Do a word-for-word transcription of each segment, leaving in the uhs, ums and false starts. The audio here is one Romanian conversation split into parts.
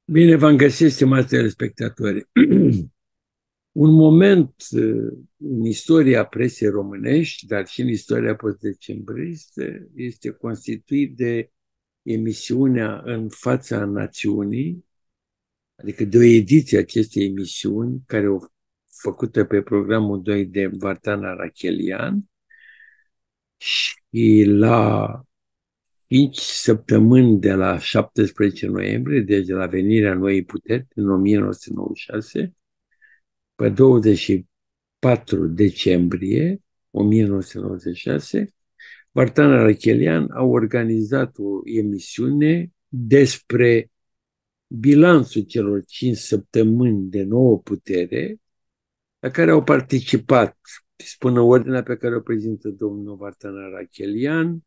Bine v-am găsit, stimați telespectatori. Un moment uh, în istoria presei românești, dar și în istoria post-decembristă, este constituit de emisiunea În fața națiunii, adică de o ediție a acestei emisiuni, care o făcută pe programul doi de Vartan Arachelian, și la cinci săptămâni de la șaptesprezece noiembrie, deci de la venirea Noii Puteri, în o mie nouă sute nouăzeci și șase, pe douăzeci și patru decembrie o mie nouă sute nouăzeci și șase, Vartan Arachelian a organizat o emisiune despre bilanțul celor cinci săptămâni de nouă putere, la care au participat, spună ordinea pe care o prezintă domnul Vartan Arachelian,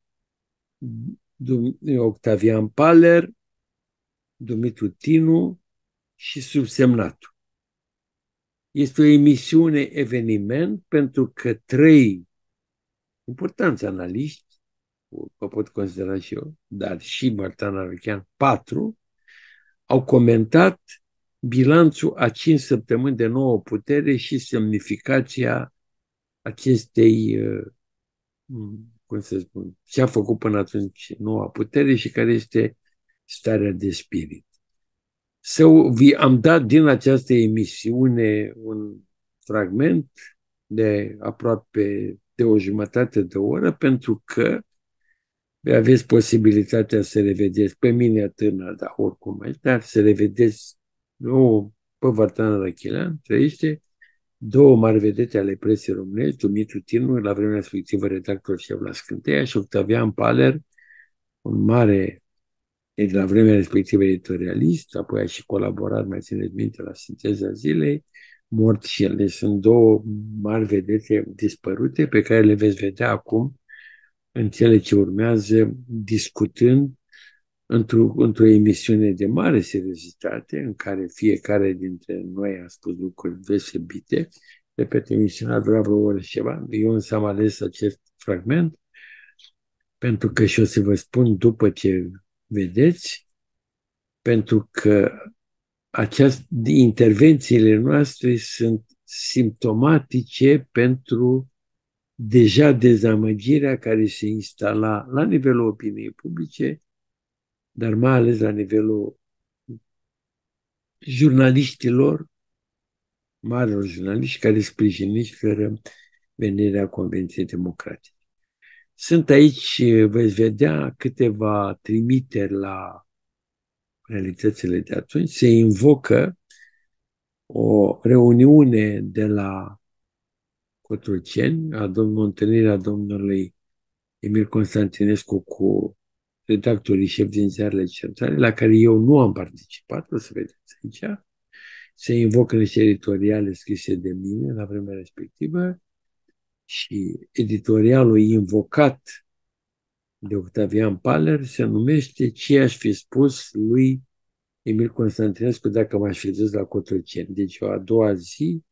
Octavian Paler, Dumitru Tinu și subsemnatul. Este o emisiune eveniment pentru că trei importanți analiști, o pot considera și eu, dar și Vartan Arachelian, patru, au comentat bilanțul a cinci săptămâni de nouă putere și semnificația acestei, cum să spun, ce a făcut până atunci noua putere și care este starea de spirit. Să vi am dat din această emisiune un fragment de aproape de o jumătate de oră, pentru că aveți posibilitatea să revedeți, pe mine tânăr, dar oricum, dar să revedeți nu, pe Vartan Arachelian, trăiește, două mari vedete ale presei românești, Dumitru Tinu, la vremea respectivă redactor șef la Scânteia, și Octavian Paler, un mare, de la vremea respectivă editorialist, apoi a și colaborat, mai țineți minte, la Sinteza Zilei, mort și ele. Sunt două mari vedete dispărute pe care le veți vedea acum în cele ce urmează, discutând într-o, într-o emisiune de mare seriozitate, în care fiecare dintre noi a spus lucruri deosebite. Repet, emisiunea a durat vreo oră și ceva. Eu însă am ales acest fragment pentru că, și o să vă spun după ce vedeți, pentru că aceast, intervențiile noastre sunt simptomatice pentru deja dezamăgirea care se instala la nivelul opiniei publice, dar mai ales la nivelul jurnaliștilor, marilor jurnaliști care sprijiniseră venirea Convenției Democratice. Sunt aici, veți vedea, câteva trimiteri la realitățile de atunci. Se invocă o reuniune de la Cotroceni, a domnului, întâlnirea domnului Emil Constantinescu cu redactorii șefi din ziarele centrale, la care eu nu am participat, o să vedeți aici. Se invocă niște editoriale scrise de mine la vremea respectivă și editorialul invocat de Octavian Paler se numește Ce aș fi spus lui Emil Constantinescu dacă m-aș fi dus la Cotroceni. Deci a doua zi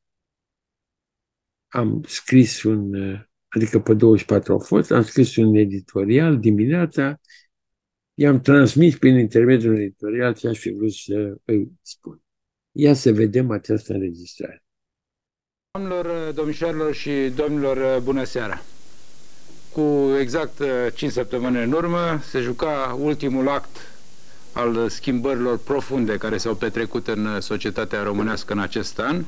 am scris un, adică pe douăzeci și patru au fost, am scris un editorial dimineața, i-am transmis prin intermediul editorial ce aș fi vrut să îi spun. Ia să vedem această înregistrare. Doamnelor, domnișoarelor și domnilor, bună seara! Cu exact cinci săptămâni în urmă se juca ultimul act al schimbărilor profunde care s-au petrecut în societatea românească în acest an.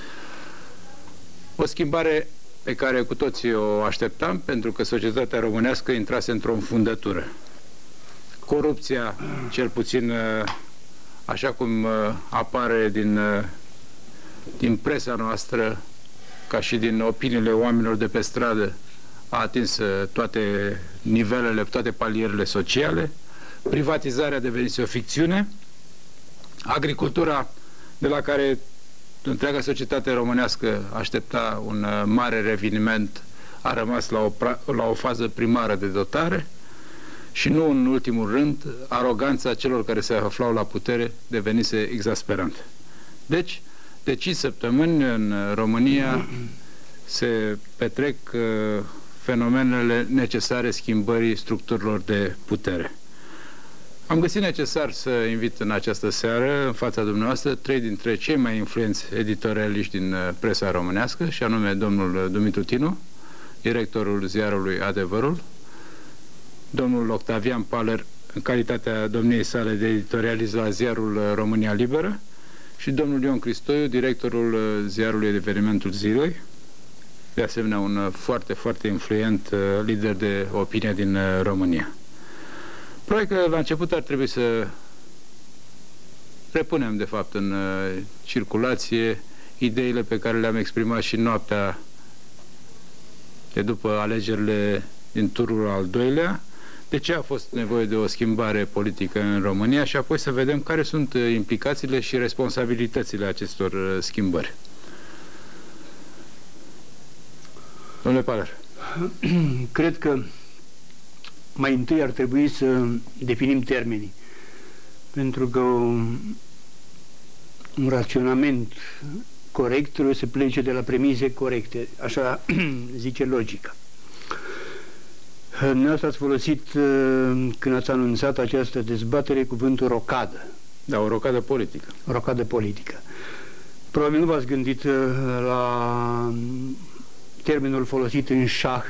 O schimbare pe care cu toții o așteptam, pentru că societatea românească intrase într-o înfundătură. Corupția, cel puțin așa cum apare din, din presa noastră, ca și din opiniile oamenilor de pe stradă, a atins toate nivelele, toate palierele sociale. Privatizarea devenise o ficțiune. Agricultura, de la care întreaga societate românească aștepta un mare reveniment, a rămas la o, la o fază primară de dotare. Și nu în ultimul rând, aroganța celor care se aflau la putere devenise exasperantă. Deci, de cinci săptămâni în România se petrec uh, fenomenele necesare schimbării structurilor de putere. Am găsit necesar să invit în această seară, în fața dumneavoastră, trei dintre cei mai influenți editorialiști din presa românească, și anume domnul Dumitru Tinu, directorul ziarului Adevărul, domnul Octavian Paler, în calitatea domniei sale de editorialist la ziarul România Liberă, și domnul Ion Cristoiu, directorul ziarului Evenimentul Zilei, de asemenea un foarte, foarte influent lider de opinie din România. Probabil că la început ar trebui să repunem, de fapt, în circulație ideile pe care le-am exprimat și noaptea de după alegerile din turul al doilea, de ce a fost nevoie de o schimbare politică în România și apoi să vedem care sunt implicațiile și responsabilitățile acestor schimbări. Domnule Paler. Cred că mai întâi ar trebui să definim termenii, pentru că un, un raționament corect trebuie să plece de la premise corecte, așa zice logica. Dumneavoastră ați folosit, când ați anunțat această dezbatere, cuvântul rocadă. Da, o rocadă politică. O rocadă politică. Probabil nu v-ați gândit la termenul folosit în șah,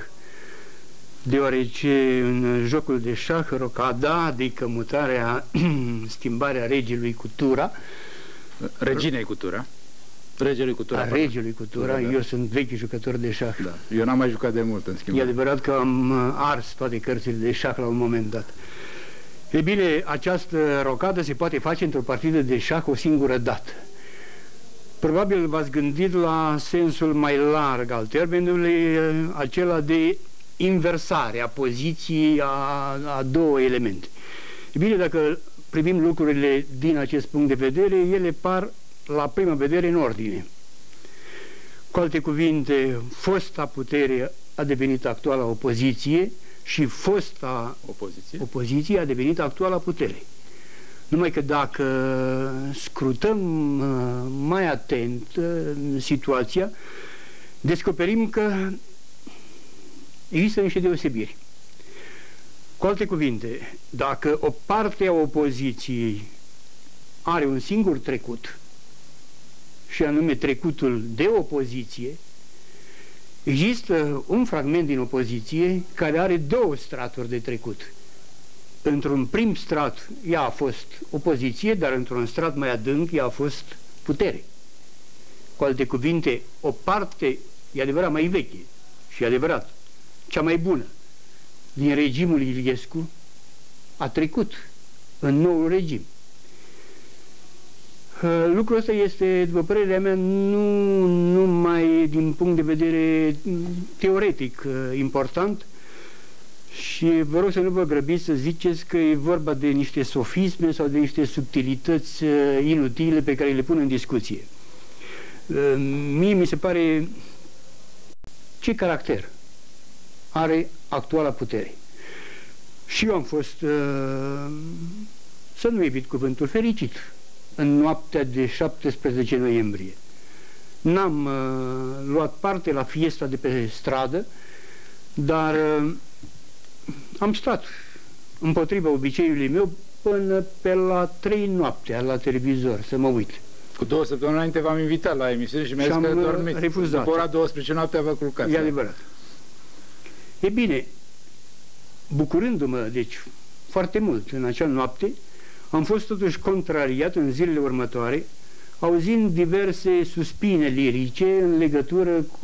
deoarece în jocul de șah, rocada, adică mutarea, schimbarea regelui cu tura, reginei cu tura, regelui cu tura. A regelui cu tura, da, da. Eu sunt vechi jucător de șah. Da. Eu n-am mai jucat de mult, în schimb. E adevărat că am ars toate cărțile de șah la un moment dat. E bine, această rocadă se poate face într-o partidă de șah o singură dată. Probabil v-ați gândit la sensul mai larg al termenului, acela de inversare a poziției a, a două elemente. E bine, dacă privim lucrurile din acest punct de vedere, ele par la prima vedere în ordine. Cu alte cuvinte, fosta putere a devenit actuala opoziție și fosta opoziție, opoziție a devenit actuala putere. Numai că dacă scrutăm mai atent situația, descoperim că există niște deosebiri. Cu alte cuvinte, dacă o parte a opoziției are un singur trecut, și anume trecutul de opoziție, există un fragment din opoziție care are două straturi de trecut. Într-un prim strat ea a fost opoziție, dar într-un strat mai adânc ea a fost putere. Cu alte cuvinte, o parte, e adevărat, mai veche și e adevărat, cea mai bună din regimul Iliescu a trecut în noul regim. Lucrul ăsta este, după părerea mea, nu numai din punct de vedere teoretic important, și vă rog să nu vă grăbiți să ziceți că e vorba de niște sofisme sau de niște subtilități inutile pe care le pun în discuție. Mie mi se pare ce caracter are actuala putere. Și eu am fost, să nu evit cuvântul, fericit în noaptea de șaptesprezece noiembrie. N-am uh, luat parte la fiesta de pe stradă, dar uh, am stat împotriva obiceiului meu până pe la trei noaptea la televizor să mă uit. Cu două săptămâni înainte v-am invitat la emisiune și mi-a zis că dormiți. Refuzat. După ora douăsprezece noaptea vă culcați. E adevărat. E bine, bucurându-mă, deci, foarte mult în acea noapte, am fost totuși contrariat în zilele următoare, auzind diverse suspine lirice în legătură cu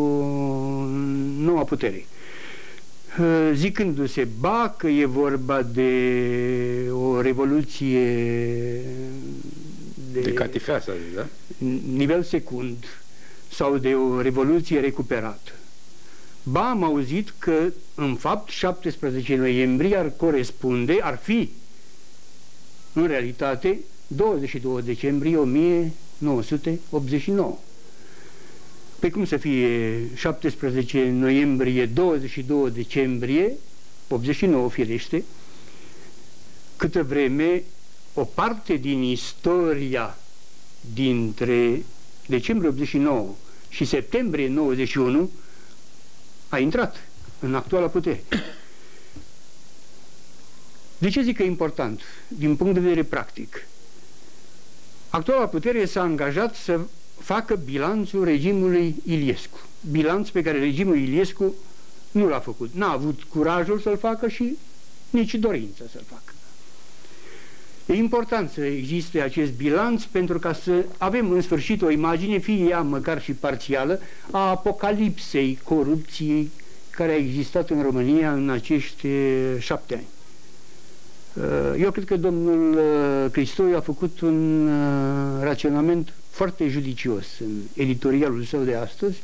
noua putere. Zicându-se, ba că e vorba de o revoluție de, de catifea, să zic, da? Nivel secund, sau de o revoluție recuperată. Ba am auzit că, în fapt, șaptesprezece noiembrie ar corespunde, ar fi în realitate douăzeci și doi decembrie o mie nouă sute optzeci și nouă. Pe cum să fie șaptesprezece noiembrie, douăzeci și doi decembrie optzeci și nouă, firește, câtă vreme o parte din istoria dintre decembrie optzeci și nouă și septembrie nouăzeci și unu a intrat în actuala putere. De ce zic că e important? Din punct de vedere practic. Actuala putere s-a angajat să facă bilanțul regimului Iliescu. Bilanț pe care regimul Iliescu nu l-a făcut. N-a avut curajul să-l facă și nici dorință să-l facă. E important să existe acest bilanț pentru ca să avem în sfârșit o imagine, fie ea măcar și parțială, a apocalipsei corupției care a existat în România în acești șapte ani. Eu cred că domnul Cristoiu a făcut un raționament foarte judicios în editorialul său de astăzi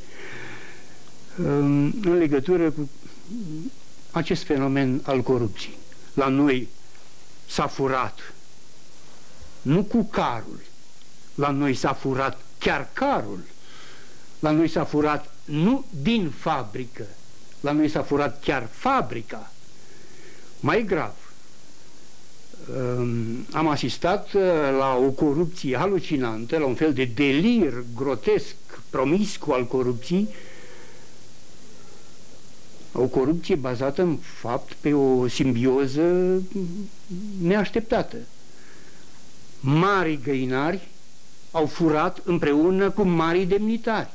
în legătură cu acest fenomen al corupției. La noi s-a furat, nu cu carul, la noi s-a furat chiar carul, la noi s-a furat nu din fabrică, la noi s-a furat chiar fabrica. Mai grav, am asistat la o corupție halucinantă, la un fel de delir grotesc, promiscu al corupției, o corupție bazată în fapt pe o simbioză neașteptată. Mari găinari au furat împreună cu mari demnitari.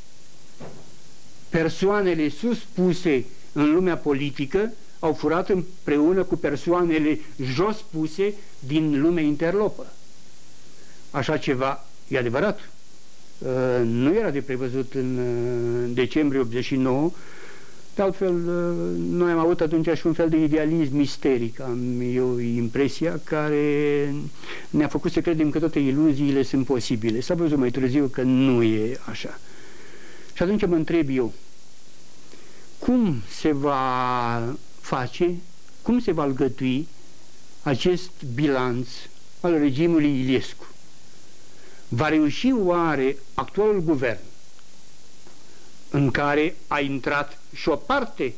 Persoanele suspuse în lumea politică au furat împreună cu persoanele jos puse din lumea interlopă. Așa ceva e adevărat. Nu era de prevăzut în decembrie optzeci și nouă. De altfel, noi am avut atunci și un fel de idealism misteric, am eu impresia, care ne-a făcut să credem că toate iluziile sunt posibile. S-a văzut mai târziu că nu e așa. Și atunci mă întreb eu, cum se va face, cum se va algătui acest bilanț al regimului Iliescu? Va reuși oare actualul guvern, în care a intrat și o parte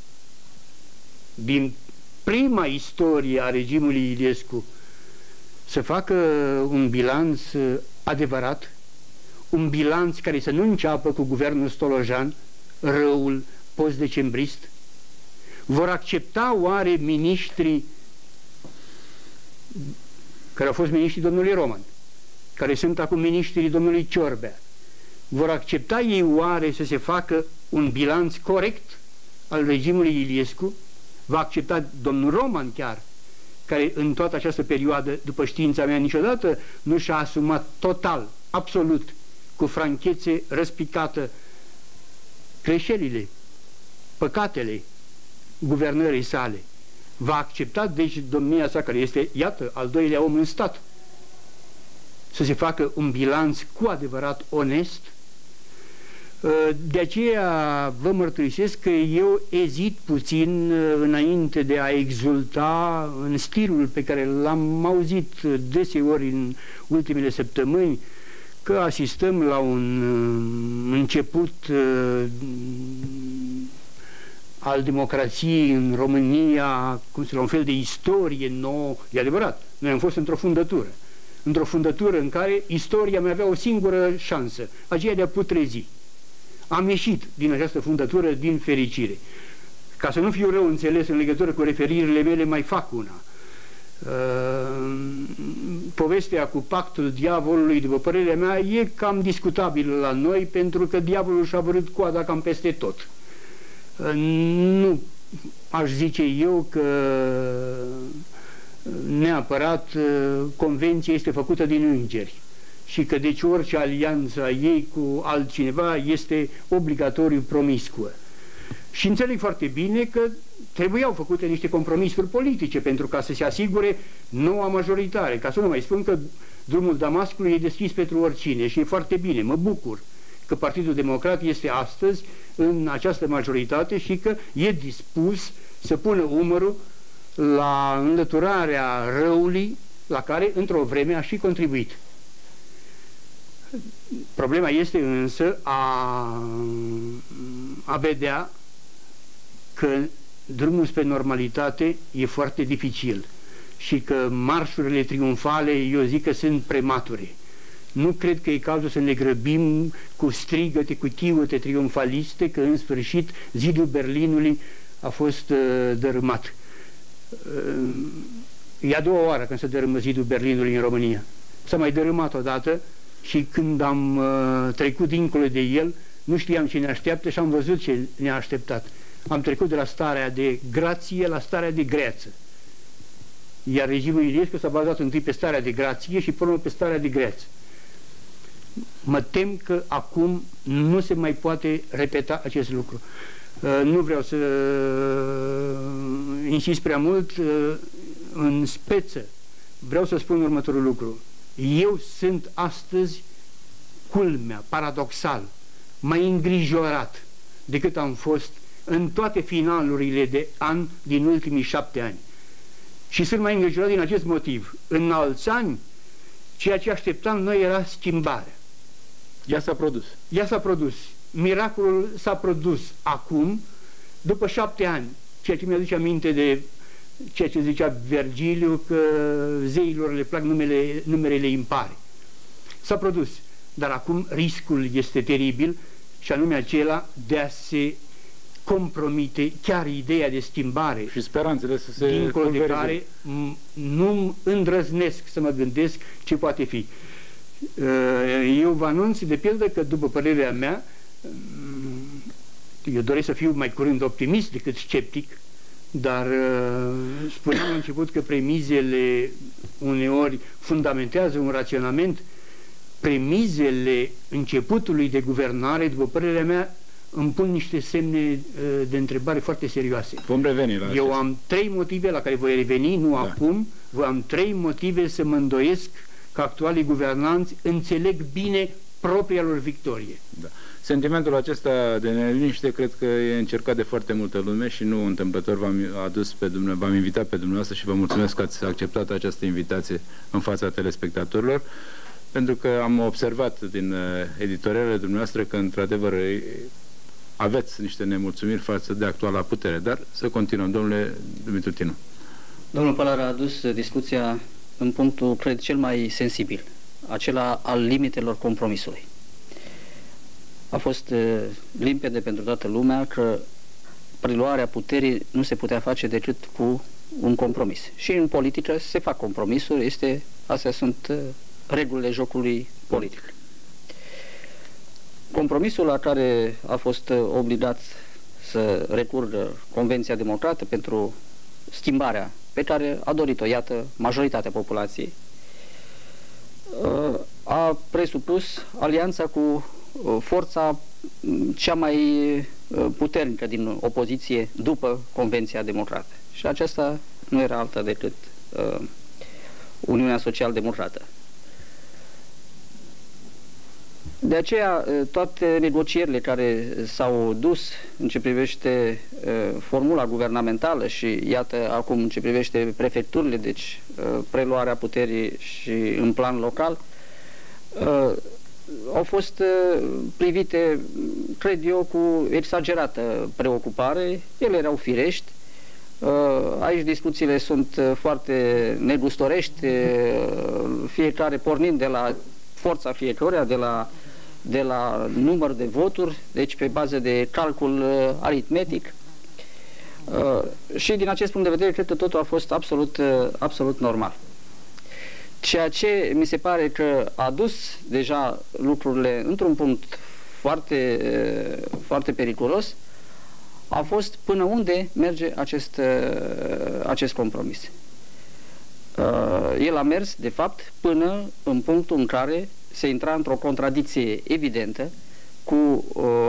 din prima istorie a regimului Iliescu, să facă un bilanț adevărat, un bilanț care să nu înceapă cu guvernul Stolojan, răul post-decembrist? Vor accepta oare miniștrii care au fost miniștrii domnului Roman, care sunt acum miniștrii domnului Ciorbea, vor accepta ei oare să se facă un bilanț corect al regimului Iliescu? Va accepta domnul Roman chiar, care în toată această perioadă, după știința mea, niciodată nu și-a asumat total, absolut, cu franchețe răspicată greșelile, păcatele guvernării sale. Va accepta, deci, domnia sa, care este, iată, al doilea om în stat, să se facă un bilanț cu adevărat onest? De aceea vă mărturisesc că eu ezit puțin înainte de a exulta în stilul pe care l-am auzit deseori în ultimele săptămâni, că asistăm la un început al democrației în România, cum să la un fel de istorie nouă. E adevărat, noi am fost într-o fundătură, într-o fundătură în care istoria mai avea o singură șansă, aceea de a putrezi. Am ieșit din această fundătură din fericire. Ca să nu fiu rău înțeles în legătură cu referirile mele, mai fac una. Uh, povestea cu pactul diavolului, după părerea mea, e cam discutabilă la noi, pentru că diavolul și-a vărât coada cam peste tot. Uh, nu aș zice eu că neapărat uh, convenția este făcută din îngeri și că deci orice alianță a ei cu altcineva este obligatoriu promiscuă. Și înțeleg foarte bine că trebuiau făcute niște compromisuri politice pentru ca să se asigure noua majoritate, ca să nu mai spun că drumul Damascului e deschis pentru oricine și e foarte bine, mă bucur că Partidul Democrat este astăzi în această majoritate și că e dispus să pună umărul la înlăturarea răului la care într-o vreme a și contribuit. Problema este însă a, a vedea că drumul spre normalitate e foarte dificil și că marșurile triumfale, eu zic că sunt premature. Nu cred că e cazul să ne grăbim cu strigăte, cu chiuete triumfaliste, că în sfârșit zidul Berlinului a fost uh, dărâmat. E a doua oară când se dărâmă zidul Berlinului în România. S-a mai dărâmat odată și când am uh, trecut dincolo de el, nu știam ce ne așteaptă și am văzut ce ne-a așteptat. Am trecut de la starea de grație la starea de greață. Iar regimul Iliescu s-a bazat întâi pe starea de grație și până pe starea de greață. Mă tem că acum nu se mai poate repeta acest lucru. Uh, nu vreau să uh, insist prea mult uh, în speță. Vreau să spun următorul lucru. Eu sunt astăzi, culmea, paradoxal, mai îngrijorat decât am fost în toate finalurile de an din ultimii șapte ani. Și sunt mai îngrijorat din acest motiv. În alți ani, ceea ce așteptam noi era schimbarea. Ea s-a produs. Ea s-a produs. Miracolul s-a produs acum, după șapte ani, ceea ce mi-aduce aminte de ceea ce zicea Vergiliu, că zeilor le plac numele, numerele impare. S-a produs, dar acum riscul este teribil și anume acela de a se compromite chiar ideea de schimbare. Și speranțele să se dincolo de care nu îndrăznesc să mă gândesc ce poate fi. Eu vă anunț de pildă că, după părerea mea, eu doresc să fiu mai curând optimist decât sceptic, dar spuneam la început că premizele uneori fundamentează un raționament. Premizele începutului de guvernare, după părerea mea, îmi pun niște semne de întrebare foarte serioase. Vom reveni la Eu am trei motive la care voi reveni, nu da. acum, voi am trei motive să mă îndoiesc că actualii guvernanți înțeleg bine propria lor victorie. Da. Sentimentul acesta de neliniște cred că e încercat de foarte multă lume și nu întâmplător v-am adus pe dumneavoastră, v-am invitat pe dumneavoastră și vă mulțumesc că ați acceptat această invitație în fața telespectatorilor, pentru că am observat din editorialele dumneavoastră că într-adevăr aveți niște nemulțumiri față de actuala putere, dar să continuăm. Domnule Dumitru Tinu. Domnul Pălar a adus discuția în punctul, cred, cel mai sensibil, acela al limitelor compromisului. A fost uh, limpede pentru toată lumea că preluarea puterii nu se putea face decât cu un compromis. Și în politică se fac compromisuri, este, astea sunt uh, regulile jocului politic. Compromisul la care a fost uh, obligat să recurgă Convenția Democrată pentru schimbarea pe care a dorit-o, iată, majoritatea populației, uh, a presupus alianța cu forța cea mai puternică din opoziție după Convenția Democrată. Și aceasta nu era alta decât uh, Uniunea Social-Democrată. De aceea, toate negocierile care s-au dus în ce privește uh, formula guvernamentală și, iată, acum în ce privește prefecturile, deci uh, preluarea puterii și în plan local, uh, au fost privite, cred eu, cu exagerată preocupare. Ele erau firești. Aici discuțiile sunt foarte negustorești, fiecare pornind de la forța fiecăruia, de la, de la număr de voturi, deci pe bază de calcul aritmetic. Și din acest punct de vedere, cred că totul a fost absolut, absolut normal. Ceea ce mi se pare că a dus deja lucrurile într-un punct foarte, foarte periculos a fost până unde merge acest, acest compromis. El a mers, de fapt, până în punctul în care se intra într-o contradicție evidentă cu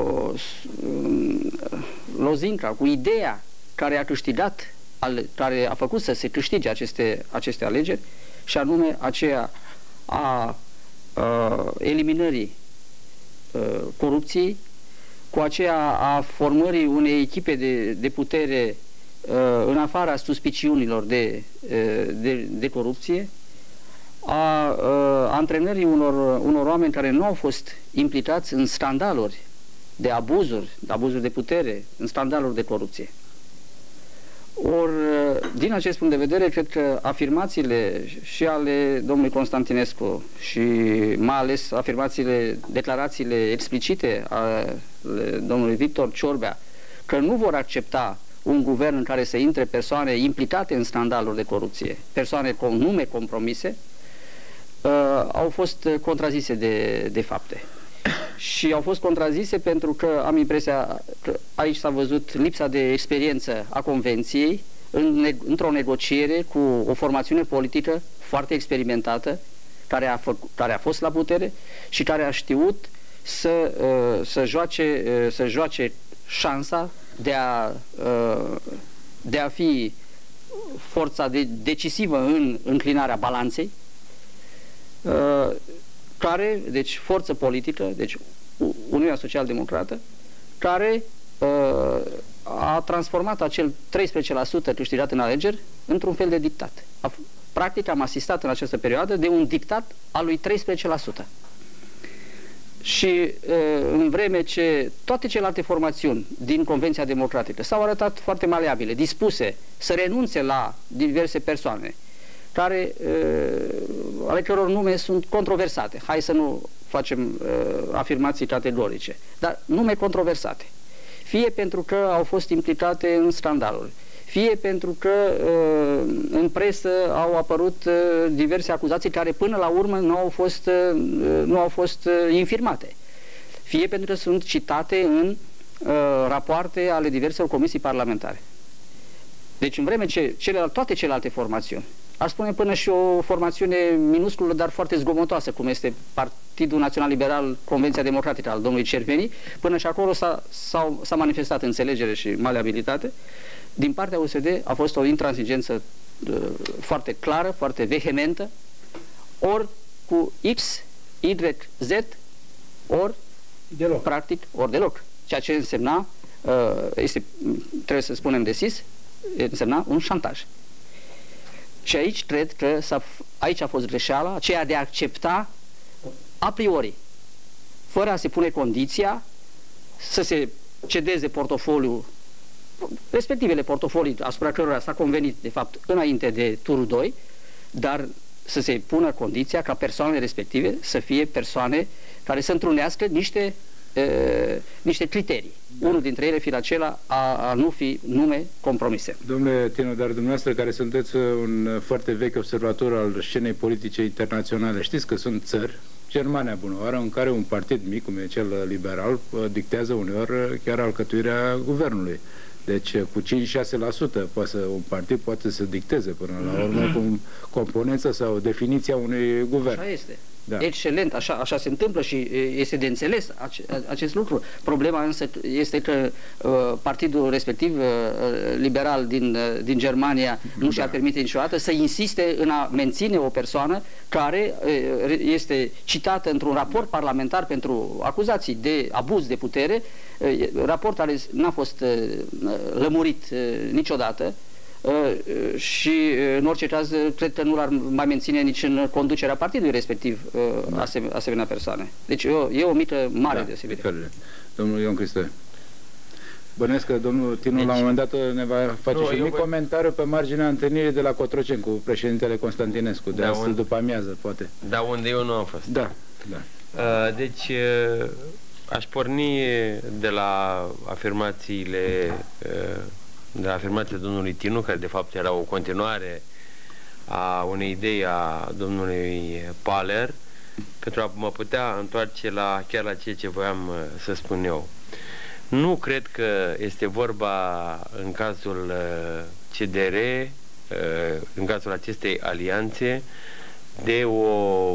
lozinca, cu ideea care a câștigat, care a făcut să se câștige aceste, aceste alegeri, și anume aceea a, a eliminării a, corupției, cu aceea a formării unei echipe de, de putere a, în afara suspiciunilor de, de, de corupție, a, a antrenării unor, unor oameni care nu au fost implicați în scandaluri de abuzuri, de abuzuri de putere, în scandaluri de corupție. Or, din acest punct de vedere, cred că afirmațiile și ale domnului Constantinescu și mai ales afirmațiile, declarațiile explicite ale domnului Victor Ciorbea, că nu vor accepta un guvern în care să intre persoane implicate în scandaluri de corupție, persoane cu nume compromise, uh, au fost contrazise de, de fapte. Și au fost contrazise pentru că am impresia că aici s-a văzut lipsa de experiență a Convenției în, într-o negociere cu o formațiune politică foarte experimentată, care a, fă, care a fost la putere și care a știut să, uh, să, joace, uh, să joace șansa de a, uh, de a fi forța de, decisivă în înclinarea balanței, uh, care, deci forță politică, deci Uniunea Social-Democrată, care uh, a transformat acel treisprezece la sută câștigat în alegeri într-un fel de dictat. A, practic am asistat în această perioadă de un dictat al lui treisprezece la sută. Și în vreme ce toate celelalte formațiuni din Convenția Democratică s-au arătat foarte maleabile, dispuse să renunțe la diverse persoane, care, ale căror nume sunt controversate, hai să nu facem afirmații categorice, dar nume controversate, fie pentru că au fost implicate în scandaluri, fie pentru că în presă au apărut diverse acuzații care până la urmă nu au fost, nu au fost infirmate, fie pentru că sunt citate în rapoarte ale diverselor comisii parlamentare. Deci în vreme ce celelalte, toate celelalte formațiuni, aș spune până și o formațiune minusculă, dar foarte zgomotoasă, cum este Partidul Național Liberal, Convenția Democratică al domnului Cerveni, până și acolo s-a manifestat înțelegere și maleabilitate. Din partea U S D a fost o intransigență uh, foarte clară, foarte vehementă, ori cu X, Y, Z, ori deloc. Practic, ori deloc. Ceea ce însemna, uh, este, trebuie să spunem decis, însemna un șantaj. Și aici cred că s-a, aici a fost greșeala, aceea de a accepta a priori, fără a se pune condiția să se cedeze portofoliul, respectivele portofolii asupra cărora s-a convenit, de fapt, înainte de turul doi, dar să se pună condiția ca persoanele respective să fie persoane care să întrunească niște, e, niște criterii. Da. Unul dintre ele fiind acela a, a nu fi nume compromise. Domnule Tinu, dar dumneavoastră care sunteți un foarte vechi observator al scenei politice internaționale, știți că sunt țări, Germania bună oară, în care un partid mic, cum e cel liberal, dictează uneori chiar alcătuirea guvernului. Deci cu cinci șase la sută poate să, un partid poate să dicteze până la urmă cu componența sau definiția unui guvern. Așa este. Da. Excelent, așa, așa se întâmplă și este de înțeles ace, acest lucru. Problema însă este că uh, partidul respectiv, uh, liberal din, uh, din Germania, nu da. și-ar permite niciodată să insiste în a menține o persoană care uh, este citată într-un raport da. parlamentar pentru acuzații de abuz de putere. Uh, raport care n-a fost uh, lămurit uh, niciodată. Uh, și uh, în orice caz cred că nu l-ar mai menține nici în conducerea partidului respectiv uh, da. asem asemenea persoane. Deci e o, e o mică mare da, deosebire. Domnul Ion Cristoiu, bănuiesc că domnul Tinu deci, la un moment dat ne va face nu, și un mic voi... comentariu pe marginea întâlnirii de la Cotroceni cu președintele Constantinescu, de da, astăzi unde... după amiază, poate. Da, unde eu nu am fost. Da, da. Uh, deci uh, aș porni de la afirmațiile uh, de la afirmația domnului Tinu, care de fapt era o continuare a unei idei a domnului Paler, pentru a mă putea întoarce la, chiar la ceea ce voiam să spun eu. Nu cred că este vorba în cazul C D R, în cazul acestei alianțe, de o,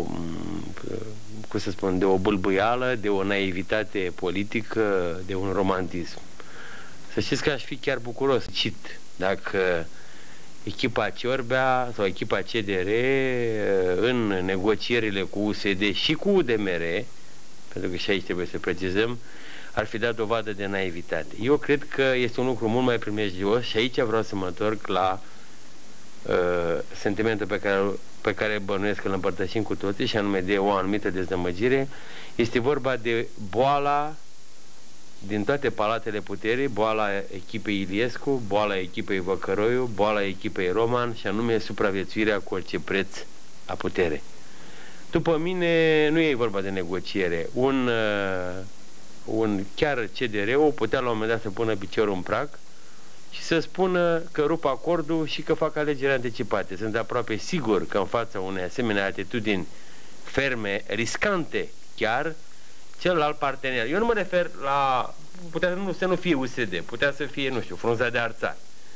cum să spun, de o bâlbâială, de o naivitate politică, de un romantism. Să știți că aș fi chiar bucuros cit dacă echipa Ciorbea sau echipa C D R în negocierile cu U S D și cu U D M R, pentru că și aici trebuie să precizăm, ar fi dat dovadă de naivitate. Eu cred că este un lucru mult mai primejdios și aici vreau să mă întorc la uh, sentimentul pe care, pe care bănuiesc că îl împărtășim cu toții, și anume de o anumită dezamăgire. Este vorba de boala din toate palatele puterii, boala echipei Iliescu, boala echipei Văcăroiu, boala echipei Roman, și anume supraviețuirea cu orice preț a putere. După mine nu e vorba de negociere. Un, uh, un chiar C D R-ul putea la un moment dat să pună piciorul în prag și să spună că rup acordul și că fac alegeri anticipate. Sunt aproape sigur că în fața unei asemenea atitudini ferme, riscante chiar, celălalt partener. Eu nu mă refer la... putea nu, să nu fie U S D, putea să fie, nu știu, Frunza de Arțar.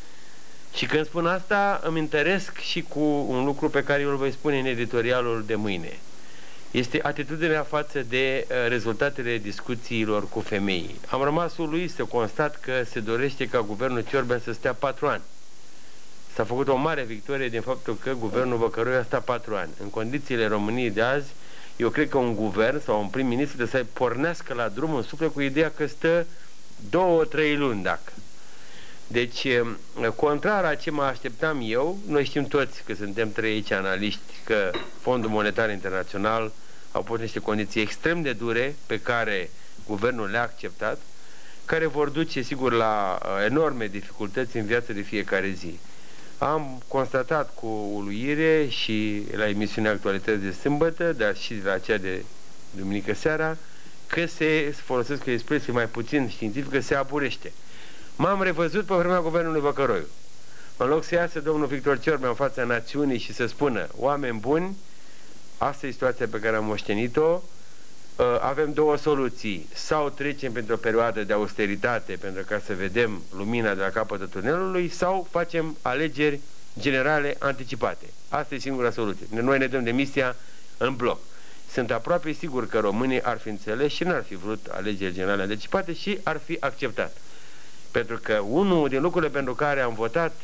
Și când spun asta, îmi întăresc și cu un lucru pe care eu îl voi spune în editorialul de mâine. Este atitudinea față de uh, rezultatele discuțiilor cu femeii. Am rămas uluit să constat că se dorește ca guvernul Ciorban să stea patru ani. S-a făcut o mare victorie din faptul că guvernul Văcăroiu a stat patru ani. În condițiile României de azi, eu cred că un guvern sau un prim-ministru trebuie să pornească la drum în suflet cu ideea că stă două, trei luni, dacă. Deci, contrar a ce mă așteptam eu, noi știm toți că suntem trei aici analiști, că Fondul Monetar Internațional au pus niște condiții extrem de dure pe care guvernul le-a acceptat, care vor duce, sigur, la enorme dificultăți în viața de fiecare zi. Am constatat cu uluire și la emisiunea Actualități de sâmbătă, dar și la cea de duminică seara, că se folosesc o expresie mai puțin științifică, se aburește. M-am revăzut pe vremea guvernului Văcăroiu. În loc să iasă domnul Victor Ciorban în fața națiunii și să spună: oameni buni, asta e situația pe care am moștenit-o, avem două soluții. Sau trecem printr-o perioadă de austeritate pentru ca să vedem lumina de la capătul tunelului, sau facem alegeri generale anticipate. Asta e singura soluție. Noi ne dăm demisia în bloc. Sunt aproape sigur că românii ar fi înțeles și n-ar fi vrut alegeri generale anticipate și ar fi acceptat. Pentru că unul din lucrurile pentru care am votat,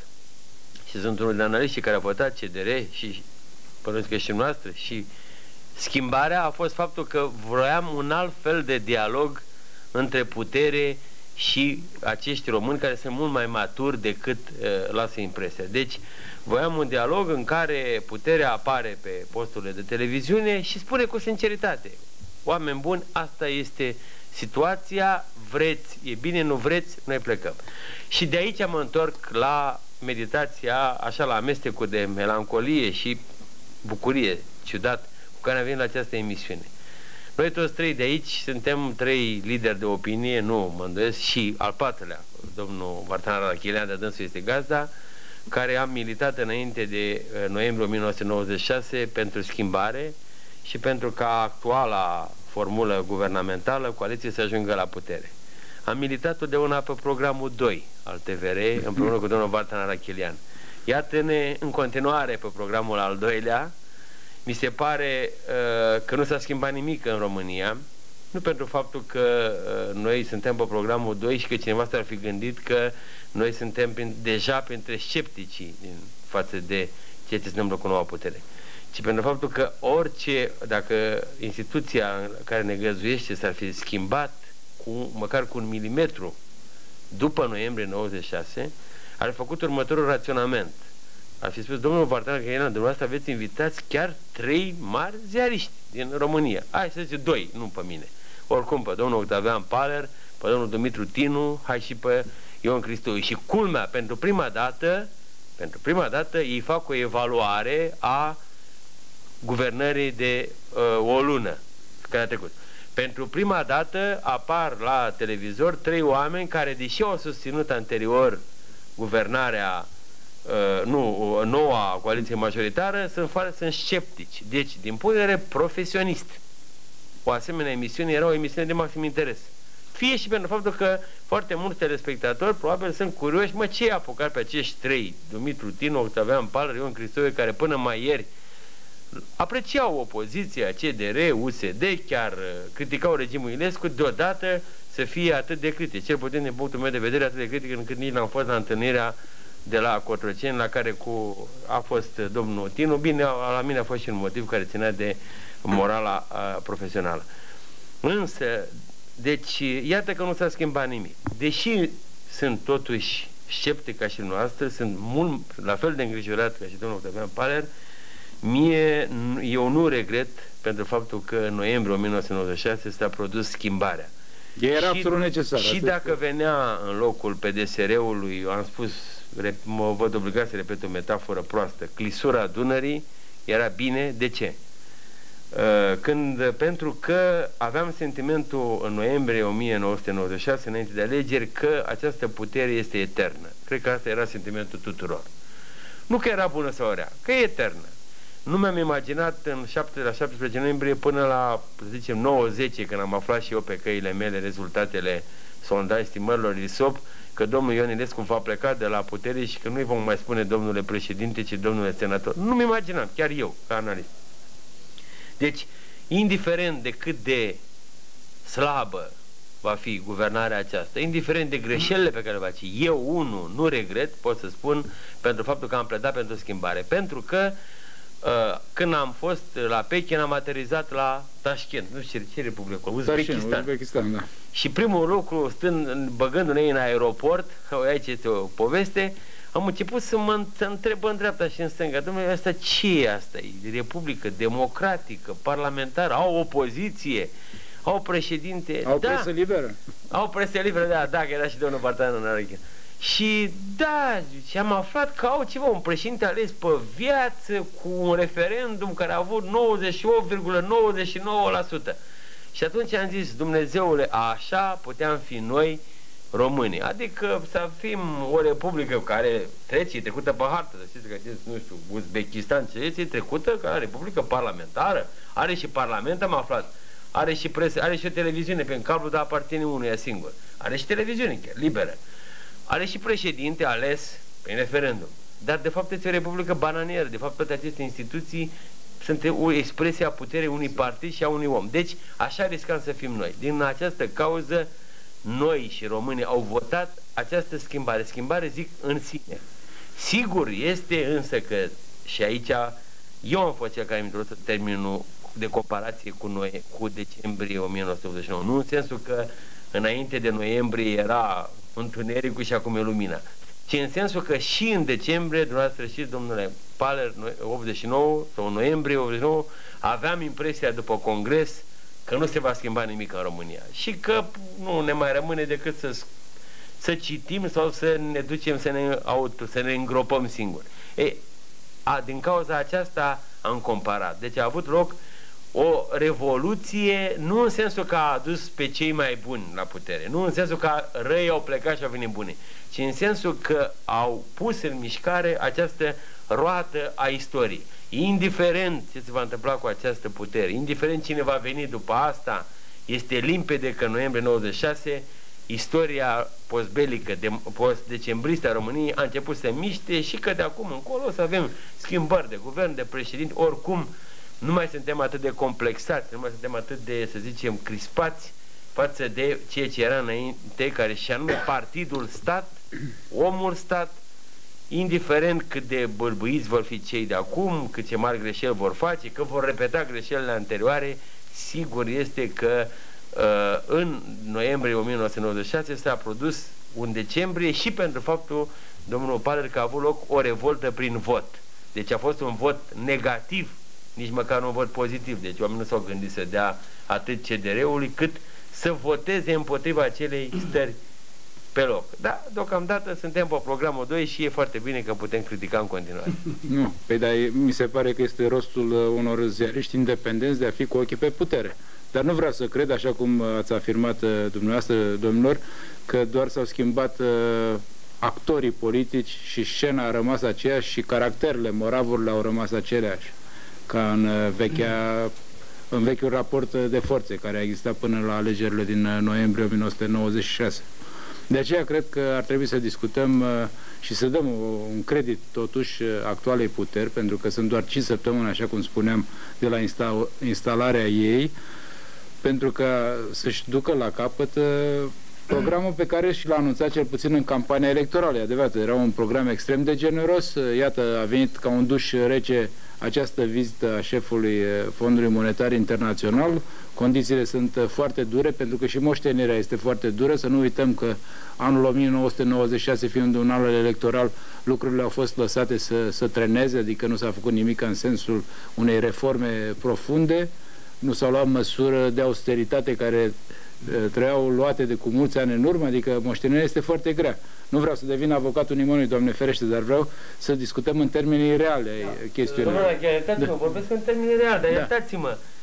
și sunt unul din analiștii care a votat C D R și până că și noastră, și schimbarea, a fost faptul că vroiam un alt fel de dialog între putere și acești români care sunt mult mai maturi decât uh, lasă impresia. Deci voiam un dialog în care puterea apare pe posturile de televiziune și spune cu sinceritate: oameni buni, asta este situația, vreți, e bine, nu vreți, noi plecăm. Și de aici mă întorc la meditația, așa, la amestecul de melancolie și bucurie ciudat cu care am venit la această emisiune. Noi toți trei de aici suntem trei lideri de opinie, nu mă îndoiesc, și al patrulea, domnul Vartan Arachilian, de dânsul este gazda, care am militat înainte de noiembrie o mie nouă sute nouăzeci și șase pentru schimbare și pentru ca actuala formulă guvernamentală, coaliție, să ajungă la putere. Am militat totdeauna pe programul doi al T V R, împreună cu domnul Vartan Arachilian. Iată-ne în continuare pe programul al doilea. Mi se pare uh, că nu s-a schimbat nimic în România, nu pentru faptul că uh, noi suntem pe programul doi și că cineva s-ar fi gândit că noi suntem prin, deja printre scepticii din față de ceea ce se întâmplă cu noua putere, ci pentru faptul că orice, dacă instituția care ne găzuiește s-ar fi schimbat cu, măcar cu un milimetru după noiembrie nouăzeci și șase, ar fi făcut următorul raționament. Ar fi spus: domnul Vartan Arachilian, dumneavoastră aveți invitați chiar trei mari ziariști din România. Hai să zice doi, nu pe mine. Oricum, pe domnul Octavian Paler, pe domnul Dumitru Tinu, hai și pe Ion Cristoiu. Și culmea, pentru prima dată, pentru prima dată, ei fac o evaluare a guvernării de uh, o lună care a trecut. Pentru prima dată apar la televizor trei oameni care, deși au susținut anterior guvernarea, uh, nu, noua coaliție majoritară, sunt, sunt sceptici. Deci, din punct de vedere profesionist, o asemenea emisiune era o emisiune de maxim interes. Fie și pentru faptul că foarte mulți telespectatori probabil sunt curioși: mă, ce i-a apucat pe acești trei, Dumitru Tinu, Octavian Paler, Ion Cristoiu, care până mai ieri apreciau opoziția, C D R, U S D, chiar criticau regimul Ilescu, deodată să fie atât de critic, cel puțin din punctul meu de vedere atât de critic, încât nici n-am fost la întâlnirea de la Cotroceni, la care cu, a fost domnul Tinu. Bine, la mine a fost și un motiv care ținea de morala a, profesională. Însă, deci, iată că nu s-a schimbat nimic. Deși sunt totuși sceptic ca și noastră, sunt mult, la fel de îngrijorat ca și domnul Octavian Paler, mie, eu nu regret pentru faptul că în noiembrie o mie nouă sute nouăzeci și șase s-a produs schimbarea. Era și, absolut necesar. Și dacă venea în locul P D S R-ului, eu am spus, mă văd obligat să repet o metaforă proastă, clisura Dunării, era bine. De ce? când, pentru că aveam sentimentul în noiembrie o mie nouă sute nouăzeci și șase, înainte de alegeri, că această putere este eternă. Cred că asta era sentimentul tuturor. Nu că era bună sau rea, că e eternă. Nu mi-am imaginat în șapte, la șaptesprezece noiembrie până la, să zicem, nouă zece, când am aflat și eu pe căile mele rezultatele sondaj estimărilor I S O P, că domnul Ion Iliescu va pleca de la putere și că nu-i vom mai spune domnule președinte, ci domnule senator. Nu-mi imaginam, chiar eu, ca analist. Deci, indiferent de cât de slabă va fi guvernarea aceasta, indiferent de greșelile pe care le face, eu, unul, nu regret, pot să spun, pentru faptul că am pledat pentru schimbare. Pentru că uh, când am fost la Pekin, am aterizat la Tashkent, nu știu ce republică, Uzbekistan. Uzbekistan, da. Și primul lucru, stând, băgându-ne în aeroport, aici este o poveste, am început să mă să întreb în dreapta și în stânga, domnule, asta ce e asta? E Republică democratică, parlamentară, au opoziție, au președinte. Au da, presă liberă. Au presă liberă, da, da, că era și domnul Bartan în Arăche. Și da, și am aflat că au ceva, un președinte ales pe viață cu un referendum care a avut nouăzeci și opt virgulă nouăzeci și nouă la sută. Și atunci am zis, Dumnezeule, așa puteam fi noi românii. Adică să fim o republică care trece, e trecută pe hartă, să știți că acest, nu știu, Uzbekistan, ce este, e trecută ca republică parlamentară, are și parlament, am aflat, are și presă, are și o televiziune pe cablu, dar aparține unuia singur. Are și televiziune chiar, liberă. Are și președinte ales prin referendum. Dar de fapt este o republică bananieră. De fapt toate aceste instituții sunt o expresie a puterii unui partid și a unui om. Deci așa riscăm să fim noi. Din această cauză noi și românii au votat această schimbare. Schimbare, zic, în sine. Sigur este însă că, și aici eu am fost cel care am introdus termenul de comparație cu noi, cu decembrie o mie nouă sute optzeci și nouă. Nu în sensul că înainte de noiembrie era întunericul și acum e lumina, ci în sensul că și în decembrie, dumneavoastră și domnule Paler, optzeci și nouă sau în noiembrie optzeci și nouă, aveam impresia după congres că nu se va schimba nimic în România și că nu ne mai rămâne decât să, să citim sau să ne ducem să ne, auto, să ne îngropăm singuri. E, a, din cauza aceasta am comparat. Deci a avut loc o revoluție, nu în sensul că a adus pe cei mai buni la putere, nu în sensul că răi au plecat și au venit buni, ci în sensul că au pus în mișcare această roată a istoriei. Indiferent ce se va întâmpla cu această putere, indiferent cine va veni după asta, este limpede că în noiembrie nouăzeci și șase istoria postbelică, de, post-decembristă a României a început să miște și că de acum încolo o să avem schimbări de guvern, de președinte, oricum nu mai suntem atât de complexați, nu mai suntem atât de, să zicem, crispați față de ceea ce era înainte, care și anume partidul stat, omul stat, indiferent cât de bârbuiți vor fi cei de acum, cât ce mari greșeli vor face, că vor repeta greșelile anterioare, sigur este că uh, în noiembrie o mie nouă sute nouăzeci și șase s-a produs un decembrie și pentru faptul, domnul Paler, că a avut loc o revoltă prin vot. Deci a fost un vot negativ, nici măcar un vot pozitiv. Deci oamenii nu s-au gândit să dea atât C D R-ului, cât să voteze împotriva acelei stări pe loc. Da, deocamdată suntem pe programul doi și e foarte bine că putem critica în continuare. Nu, păi dar mi se pare că este rostul unor ziariști independenți de a fi cu ochii pe putere. Dar nu vreau să cred, așa cum ați afirmat dumneavoastră, domnilor, că doar s-au schimbat uh, actorii politici și scena a rămas aceeași și caracterele, moravurile au rămas aceleași, ca în, uh, vechea, în vechiul raport de forțe care a existat până la alegerile din noiembrie o mie nouă sute nouăzeci și șase. De aceea cred că ar trebui să discutăm uh, și să dăm uh, un credit totuși uh, actualei puteri, pentru că sunt doar cinci săptămâni, așa cum spuneam, de la insta instalarea ei, pentru că să-și ducă la capăt uh, programul pe care și l-a anunțat cel puțin în campania electorală. E adevărat, era un program extrem de generos. Uh, iată, a venit ca un duș rece această vizită a șefului Fondului Monetar Internațional. Condițiile sunt foarte dure, pentru că și moștenirea este foarte dură. Să nu uităm că anul o mie nouă sute nouăzeci și șase, fiind un an electoral, lucrurile au fost lăsate să, să treneze, adică nu s-a făcut nimic în sensul unei reforme profunde, nu s-au luat măsuri de austeritate care trebuiau luate de cu mulți ani în urmă, adică moștenirea este foarte grea. Nu vreau să devin avocatul nimănui, Doamne ferește, dar vreau să discutăm în termenii reale da. chestiunea. Domnule, iertați-mă, da. vorbesc în termenii reale, dar da. iertați-mă.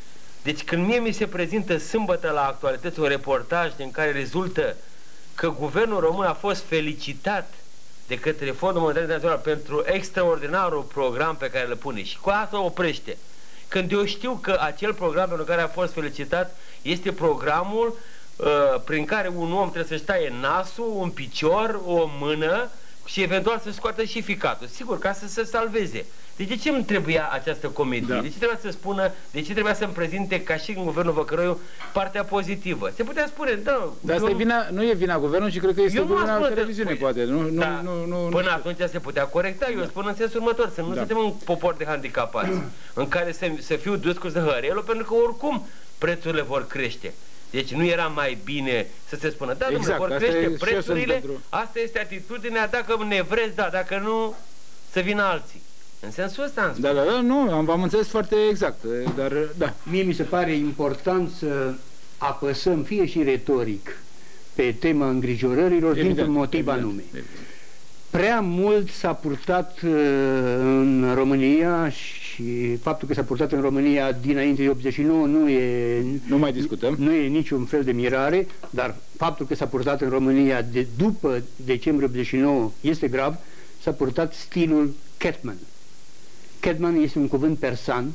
Deci când mie mi se prezintă sâmbătă la Actualități un reportaj din care rezultă că guvernul român a fost felicitat de către Fondul Monetar Internațional pentru extraordinarul program pe care îl pune și cu asta oprește. Când eu știu că acel program pentru care a fost felicitat este programul uh, prin care un om trebuie să-și taie nasul, un picior, o mână și eventual să scoată și ficatul. Sigur, ca să se salveze. Deci de ce nu trebuia această comedie? Da. De ce trebuia să spună, de ce trebuia să-mi prezinte ca și în guvernul Văcăroiu partea pozitivă? Se putea spune, da... Dar asta eu... e vina, nu e vina guvernului, ci cred că este vina televiziunii, poate. Nu, da. nu, nu, nu, Până nu atunci se putea corecta. Eu da. spun în sensul următor, să nu da. suntem un popor de handicapați, în care să, să fiu dus cu zăhărelul, pentru că oricum prețurile vor crește. Deci nu era mai bine să se spună, da, exact, domnule, vor crește prețurile, pentru... asta este atitudinea, dacă ne vreți, da, dacă nu, să vină alții. În sensul ăsta am spus. Da, da, da, nu, am, am înțeles foarte exact, dar da. Mie mi se pare important să apăsăm, fie și retoric, pe tema îngrijorărilor, dintr-un motiv evident, anume. Evident. Prea mult s-a purtat uh, în România și faptul că s-a purtat în România dinainte de optzeci și nouă nu e... Nu mai discutăm. Nu e niciun fel de mirare, dar faptul că s-a purtat în România de după decembrie optzeci și nouă este grav, s-a purtat stilul Ketman. Ketman este un cuvânt persan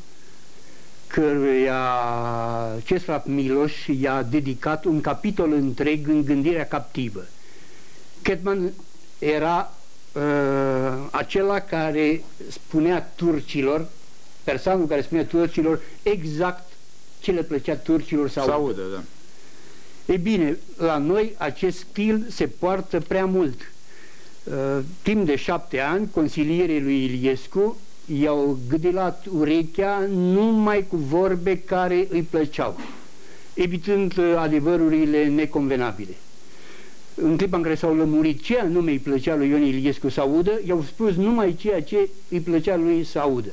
căruia Cesar Miloș i-a dedicat un capitol întreg în gândirea captivă. Ketman era uh, acela care spunea turcilor, persanul care spunea turcilor exact ce le plăcea turcilor să audă. audă da. Ei bine, la noi acest stil se poartă prea mult. Uh, timp de șapte ani, consilierii lui Iliescu i-au gâdilat urechea numai cu vorbe care îi plăceau, evitând adevărurile neconvenabile. În clipa în care s-au lămurit ce anume îi plăcea lui Ion Iliescu să audă, i-au spus numai ceea ce îi plăcea lui să audă,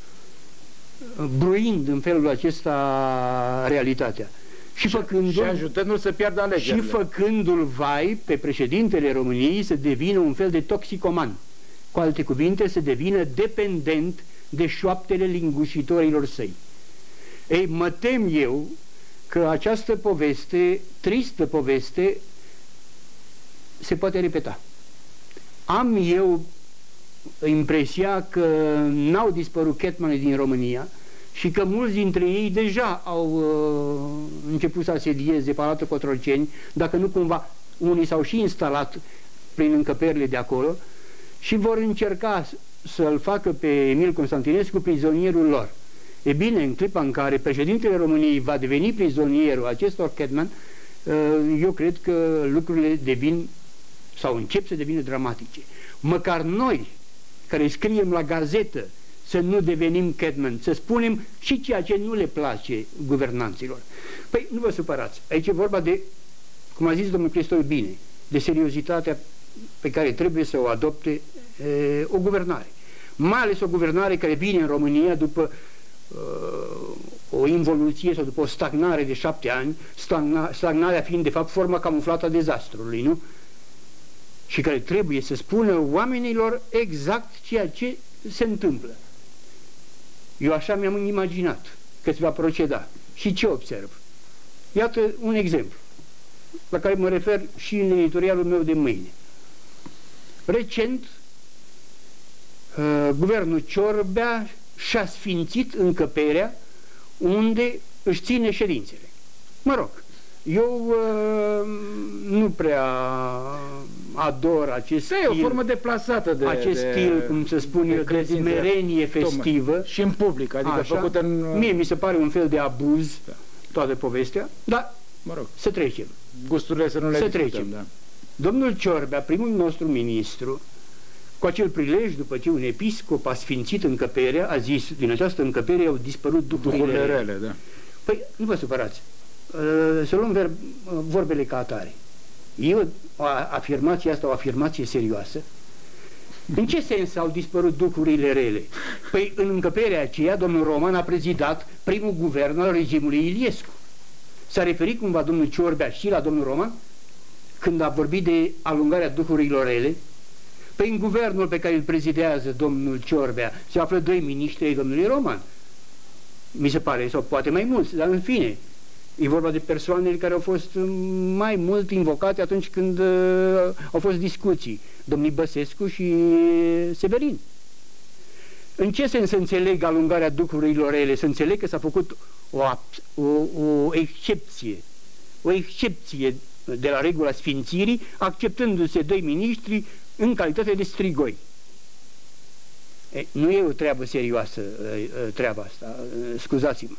bruind în felul acesta realitatea. Și, făcându-l, și ajutându-l să piardă alegerile. Și făcându-l vai pe președintele României să devină un fel de toxicoman. Cu alte cuvinte, să devină dependent de șoaptele lingușitorilor săi. Ei, mă tem eu că această poveste, tristă poveste, se poate repeta. Am eu impresia că n-au dispărut Ketmani din România și că mulți dintre ei deja au uh, început să asedieze Palatul Cotroceni, dacă nu cumva unii s-au și instalat prin încăperile de acolo și vor încerca să-l facă pe Emil Constantinescu prizonierul lor. E bine, în clipa în care președintele României va deveni prizonierul acestor Ketman, eu cred că lucrurile devin sau încep să devină dramatice. Măcar noi, care scriem la gazetă, să nu devenim Ketman, să spunem și ceea ce nu le place guvernanților. Păi nu vă supărați, aici e vorba de, cum a zis domnul Cristoiu bine, de seriozitatea pe care trebuie să o adopte e, o guvernare. Mai ales o guvernare care vine în România după uh, o involuție sau după o stagnare de șapte ani, stagna, stagnarea fiind de fapt forma camuflată a dezastrului, nu? Și care trebuie să spună oamenilor exact ceea ce se întâmplă. Eu așa mi-am imaginat că se va proceda. Și ce observ? Iată un exemplu la care mă refer și în editorialul meu de mâine. Recent, uh, guvernul Ciorbea și-a sfințit încăperea unde își ține ședințele. Mă rog, eu uh, nu prea ador acest stil. E o formă deplasată de... Acest de, stil, cum să spun de eu, de smerenie festivă. Tocmai. Și în public, adică așa, făcută în... Mie mi se pare un fel de abuz, da, toată povestea, dar mă rog, să trecem. Gusturile să nu le să discutăm, trecem. Da. Domnul Ciorbea, primul nostru ministru, cu acel prilej, după ce un episcop a sfințit încăperea, a zis, din această încăpere au dispărut duhurile rele. Da. Păi, nu vă supărați, să luăm vorbele ca atare. E o afirmație asta, o afirmație serioasă. În ce sens au dispărut duhurile rele? Păi, în încăperea aceea, domnul Roman a prezidat primul guvern al regimului Iliescu. S-a referit cumva domnul Ciorbea și la domnul Roman când a vorbit de alungarea duhurilor rele? Păi în guvernul pe care îl prezidează domnul Ciorbea se află doi miniștri ai domnului Roman. mi se pare, sau poate mai mulți, dar în fine, e vorba de persoanele care au fost mai mult invocate atunci când uh, au fost discuții, domnii Băsescu și Severin. În ce sens să înțeleg alungarea duhurilor rele? Să înțeleg că s-a făcut o, o, o excepție, o excepție de la regula sfințirii, acceptându-se doi miniștri în calitate de strigoi. E, nu e o treabă serioasă treaba asta, scuzați-mă.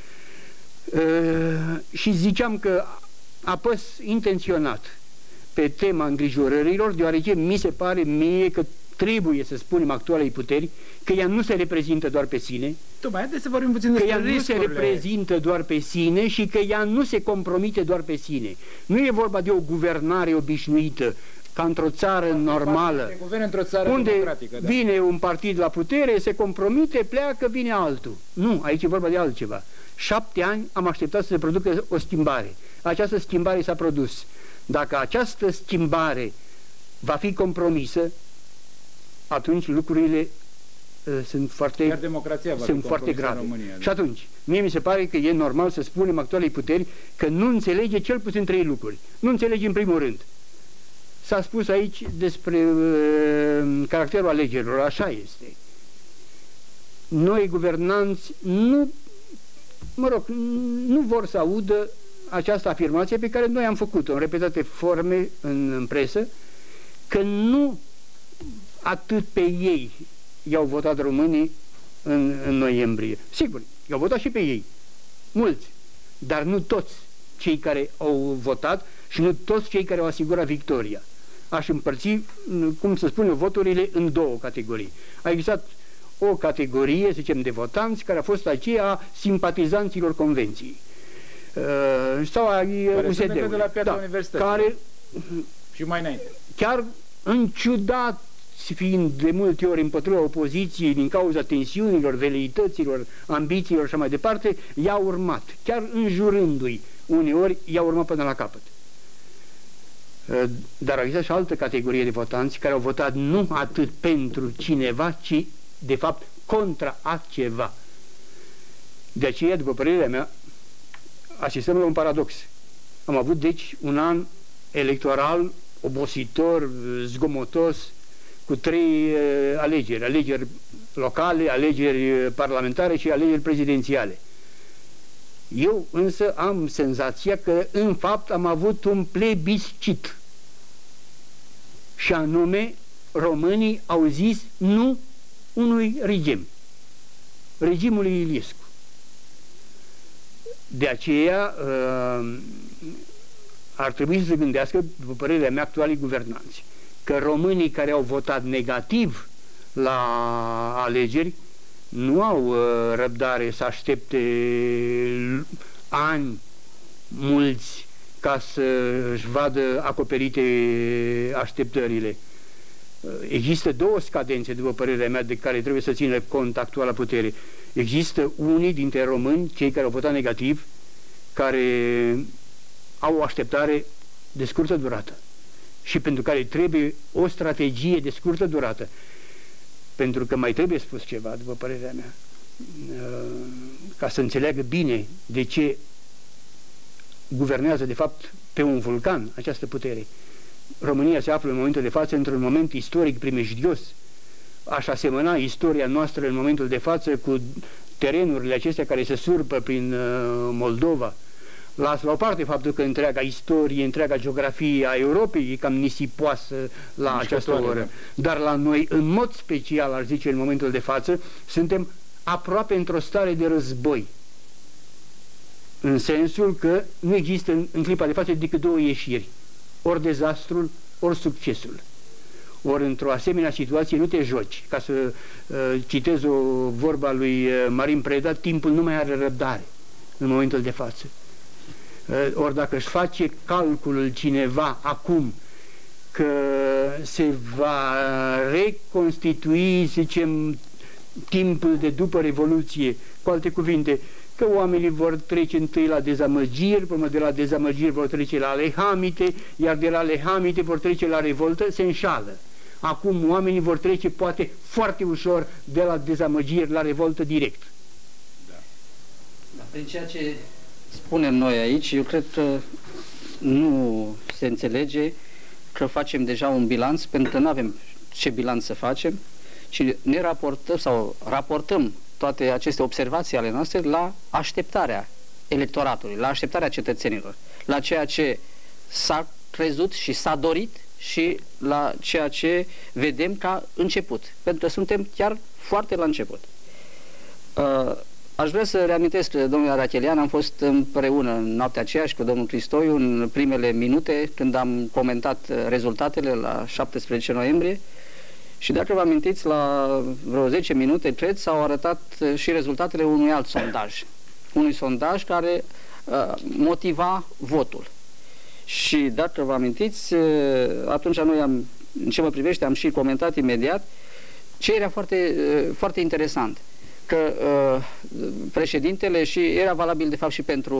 Și ziceam că apăs intenționat pe tema îngrijorărilor, deoarece mi se pare mie că trebuie să spunem actualei puteri că ea nu se reprezintă doar pe sine, Tocmai, haideți să vorbim puțin că despre ea nu se riscurile. reprezintă doar pe sine și că ea nu se compromite doar pe sine. Nu e vorba de o guvernare obișnuită, ca într-o țară normală, Se guvernă într-o țară unde democratică, da. vine un partid la putere, se compromite, pleacă, vine altul. Nu, aici e vorba de altceva. Șapte ani am așteptat să se producă o schimbare. Această schimbare s-a produs. Dacă această schimbare va fi compromisă, atunci lucrurile uh, sunt foarte, Iar democrația va sunt fi foarte compromisă în grave. România, da. Și atunci, mie mi se pare că e normal să spunem actualei puteri că nu înțelege cel puțin trei lucruri. Nu înțelege în primul rând. S-a spus aici despre uh, caracterul alegerilor, așa este. Noi guvernanți nu, mă rog, nu vor să audă această afirmație pe care noi am făcut-o în repetate forme în, în presă, că nu atât pe ei i-au votat românii în, în noiembrie. Sigur, i-au votat și pe ei, mulți, dar nu toți cei care au votat și nu toți cei care au asigurat victoria. Aș împărți, cum să spun eu, voturile în două categorii. A existat o categorie, să zicem, de votanți, care a fost aceea simpatizanților convenției. Uh, sau a U S D-ului, de la Piața da, Universității. care Și mai înainte. chiar în ciudat fiind de multe ori împotriva opoziției din cauza tensiunilor, veleităților, ambițiilor și așa mai departe, i-a urmat, chiar înjurându-i uneori, i-a urmat până la capăt. Dar există și altă categorie de votanți care au votat nu atât pentru cineva, ci de fapt contra a ceva. De aceea, după părerea mea, asistăm la un paradox. Am avut deci un an electoral obositor, zgomotos, cu trei uh, alegeri, alegeri locale, alegeri parlamentare și alegeri prezidențiale. Eu însă am senzația că în fapt am avut un plebiscit și anume românii au zis nu unui regim, regimului Iliescu. De aceea uh, ar trebui să se gândească, după părerea mea, actualii guvernanți, că românii care au votat negativ la alegeri nu au uh, răbdare să aștepte ani mulți ca să-și vadă acoperite așteptările. Uh, există două scadențe, după părerea mea, de care trebuie să țină cont actuala putere. Există unii dintre români, cei care au votat negativ, care au o așteptare de scurtă durată și pentru care trebuie o strategie de scurtă durată. Pentru că mai trebuie spus ceva, după părerea mea, ca să înțeleagă bine de ce guvernează de fapt pe un vulcan această putere. România se află în momentul de față într-un moment istoric primejdios. Aș asemăna istoria noastră în momentul de față cu terenurile acestea care se surpă prin Moldova. Las la o parte faptul că întreaga istorie, întreaga geografie a Europei e cam nisipoasă la această oră. Dar la noi, în mod special, aș zice, în momentul de față, suntem aproape într-o stare de război. În sensul că nu există în, în clipa de față decât două ieșiri. Ori dezastrul, ori succesul. Ori într-o asemenea situație nu te joci. Ca să uh, citez o vorba lui Marin Preda, timpul nu mai are răbdare în momentul de față. Ori dacă își face calculul cineva acum că se va reconstitui, să zicem, timpul de după Revoluție, cu alte cuvinte, că oamenii vor trece întâi la dezamăgiri, până de la dezamăgiri vor trece la lehamite, iar de la lehamite vor trece la revoltă, se înșală. Acum oamenii vor trece poate foarte ușor de la dezamăgiri la revoltă direct. Prin ceea ce spunem noi aici, eu cred că nu se înțelege că facem deja un bilanț, pentru că nu avem ce bilanț să facem, ci ne raportăm sau raportăm toate aceste observații ale noastre la așteptarea electoratului, la așteptarea cetățenilor, la ceea ce s-a crezut și s-a dorit și la ceea ce vedem ca început, pentru că suntem chiar foarte la început. Uh, Aș vrea să reamintesc, domnule Arachelian, am fost împreună în noaptea aceea și cu domnul Cristoiu în primele minute când am comentat rezultatele la șaptesprezece noiembrie și dacă vă amintiți, la vreo zece minute, cred, s-au arătat și rezultatele unui alt sondaj. Unui sondaj care uh, motiva votul. Și dacă vă amintiți, uh, atunci noi am, în ce mă privește, am și comentat imediat ce era foarte, uh, foarte interesant. Că uh, președintele, și era valabil de fapt și pentru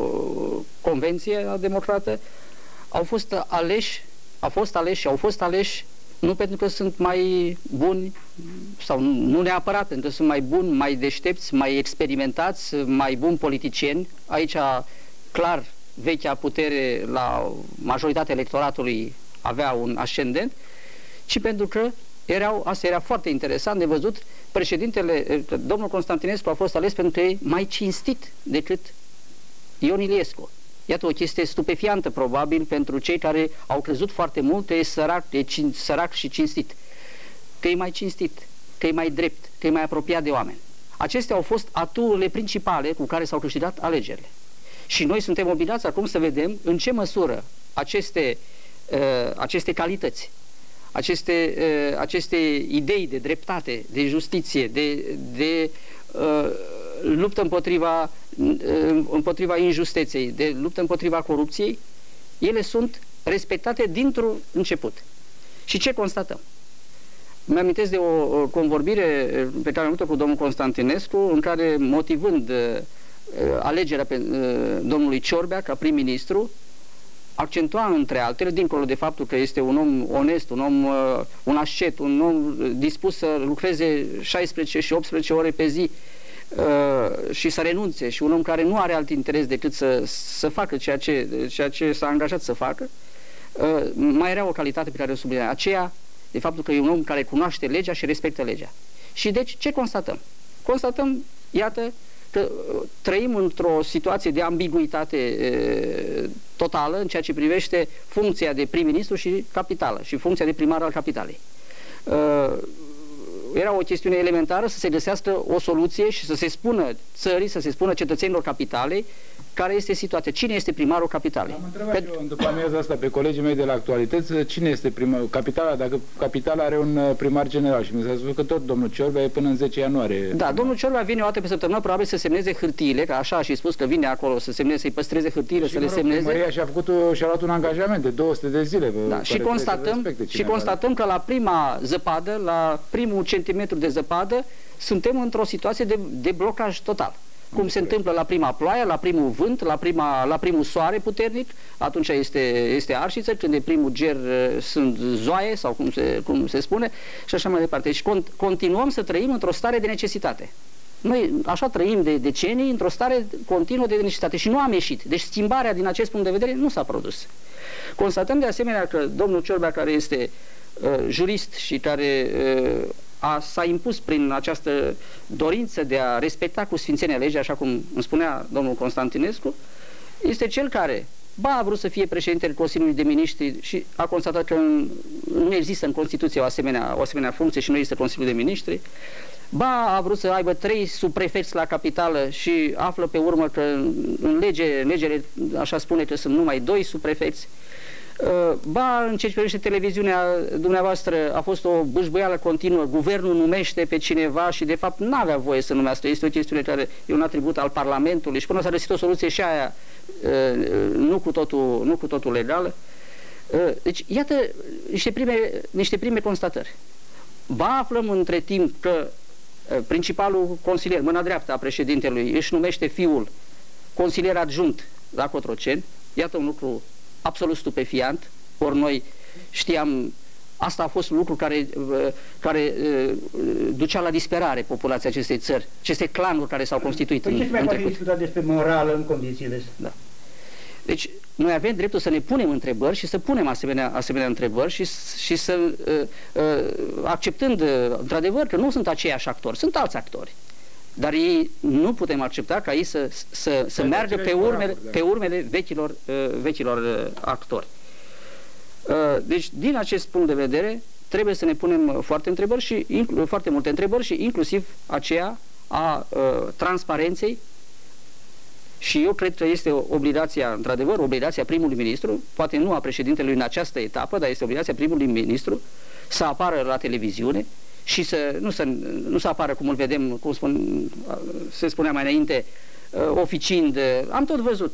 Convenția Democrată, au fost aleși, au fost aleși și au fost aleși nu pentru că sunt mai buni, sau nu, nu neapărat pentru că sunt mai buni, mai deștepți, mai experimentați, mai buni politicieni. Aici, clar, vechea putere la majoritatea electoratului avea un ascendent, ci pentru că erau, asta era foarte interesant de văzut, președintele, domnul Constantinescu a fost ales pentru că e mai cinstit decât Ion Iliescu. Iată o chestie stupefiantă, probabil, pentru cei care au crezut foarte mult că e sărac, e cin, sărac și cinstit. Că e mai cinstit, că e mai drept, că e mai apropiat de oameni. Acestea au fost aturile principale cu care s-au câștigat alegerile. Și noi suntem obligați acum să vedem în ce măsură aceste, uh, aceste calități, aceste, uh, aceste idei de dreptate, de justiție, de, de uh, luptă împotriva, uh, împotriva injusteței, de luptă împotriva corupției, ele sunt respectate dintr-un început. Și ce constatăm? Mi-amintesc de o, o convorbire pe care am avut-o cu domnul Constantinescu, în care, motivând uh, alegerea pe, uh, domnului Ciorbea ca prim-ministru, accentua între altele, dincolo de faptul că este un om onest, un om, uh, un ascet, un om dispus să lucreze șaisprezece și optsprezece ore pe zi uh, și să renunțe, și un om care nu are alt interes decât să, să facă ceea ce, ceea ce s-a angajat să facă, uh, mai era o calitate pe care o sublinea, aceea de faptul că e un om care cunoaște legea și respectă legea. Și deci ce constatăm? Constatăm, iată, că trăim într-o situație de ambiguitate e, totală în ceea ce privește funcția de prim-ministru și capitală, și funcția de primar al capitalei. Uh, era o chestiune elementară să se găsească o soluție și să se spună țării, să se spună cetățenilor capitalei care este situația. Cine este primarul capitalei? Am întrebat Pentru... eu după amiaza asta pe colegii mei de la Actualități, cine este primarul capitala, dacă capitala are un primar general, și mi s-a spus că tot domnul Ciorbea e până în zece ianuarie. Da, primar. Domnul Ciorbea vine o dată pe săptămână, probabil să semneze hârtiile, că așa și spus că vine acolo să semneze, să-i păstreze hârtiile, și să le semneze. Primăria și-a făcut, și-a luat un angajament de două sute de zile. Da, și constatăm, și constatăm că la prima zăpadă, la primul centimetru de zăpadă, suntem într-o situație de, de blocaj total. Cum se întâmplă la prima ploaie, la primul vânt, la, prima, la primul soare puternic, atunci este, este arșiță, când e primul ger sunt zoaie, sau cum se, cum se spune, și așa mai departe. Deci con, continuăm să trăim într-o stare de necesitate. Noi așa trăim de decenii, într-o stare continuă de necesitate și nu am ieșit. Deci schimbarea din acest punct de vedere nu s-a produs. Constatăm de asemenea că domnul Ciorbea, care este uh, jurist și care uh, A, s-a impus prin această dorință de a respecta cu sfințenia legea, așa cum îmi spunea domnul Constantinescu, este cel care, ba a vrut să fie președintele Consiliului de Miniștri și a constatat că nu există în Constituție o asemenea, o asemenea funcție și nu există Consiliul de Miniștri, ba a vrut să aibă trei subprefecți la capitală și află pe urmă că în lege, legele așa spune că sunt numai doi subprefecți. Ba, în ce privește televiziunea dumneavoastră, a fost o bâșbâială continuă, guvernul numește pe cineva și de fapt nu avea voie să numească, este o chestiune care e un atribut al Parlamentului și până s-a găsit o soluție și aia nu cu totul, nu cu totul legală. Deci, iată niște prime, niște prime constatări. Ba, aflăm între timp că principalul consilier, mâna dreaptă a președintelui, își numește fiul consilier adjunct la Cotroceni, iată un lucru absolut stupefiant, ori noi știam Asta a fost un lucru care, care ducea la disperare populația acestei țări, aceste clanuri care s-au constituit păi în, ce se mai în poate trecut. discuta despre morală în condițiile astea? Da. Deci, noi avem dreptul să ne punem întrebări și să punem asemenea, asemenea întrebări și, și să, uh, uh, acceptând, uh, într-adevăr, că nu sunt aceiași actori, sunt alți actori. Dar ei nu putem accepta ca ei să, să, să meargă pe urmele, pe urmele vechilor, uh, vechilor uh, actori. Uh, deci, din acest punct de vedere, trebuie să ne punem foarte, întrebări și, foarte multe întrebări și inclusiv aceea a uh, transparenței. Și eu cred că este obligația, într-adevăr, obligația primului ministru, poate nu a președintelui în această etapă, dar este obligația primului ministru să apară la televiziune și să nu să, nu să apară, cum îl vedem, cum spun, se spunea mai înainte, oficiind. Am tot văzut,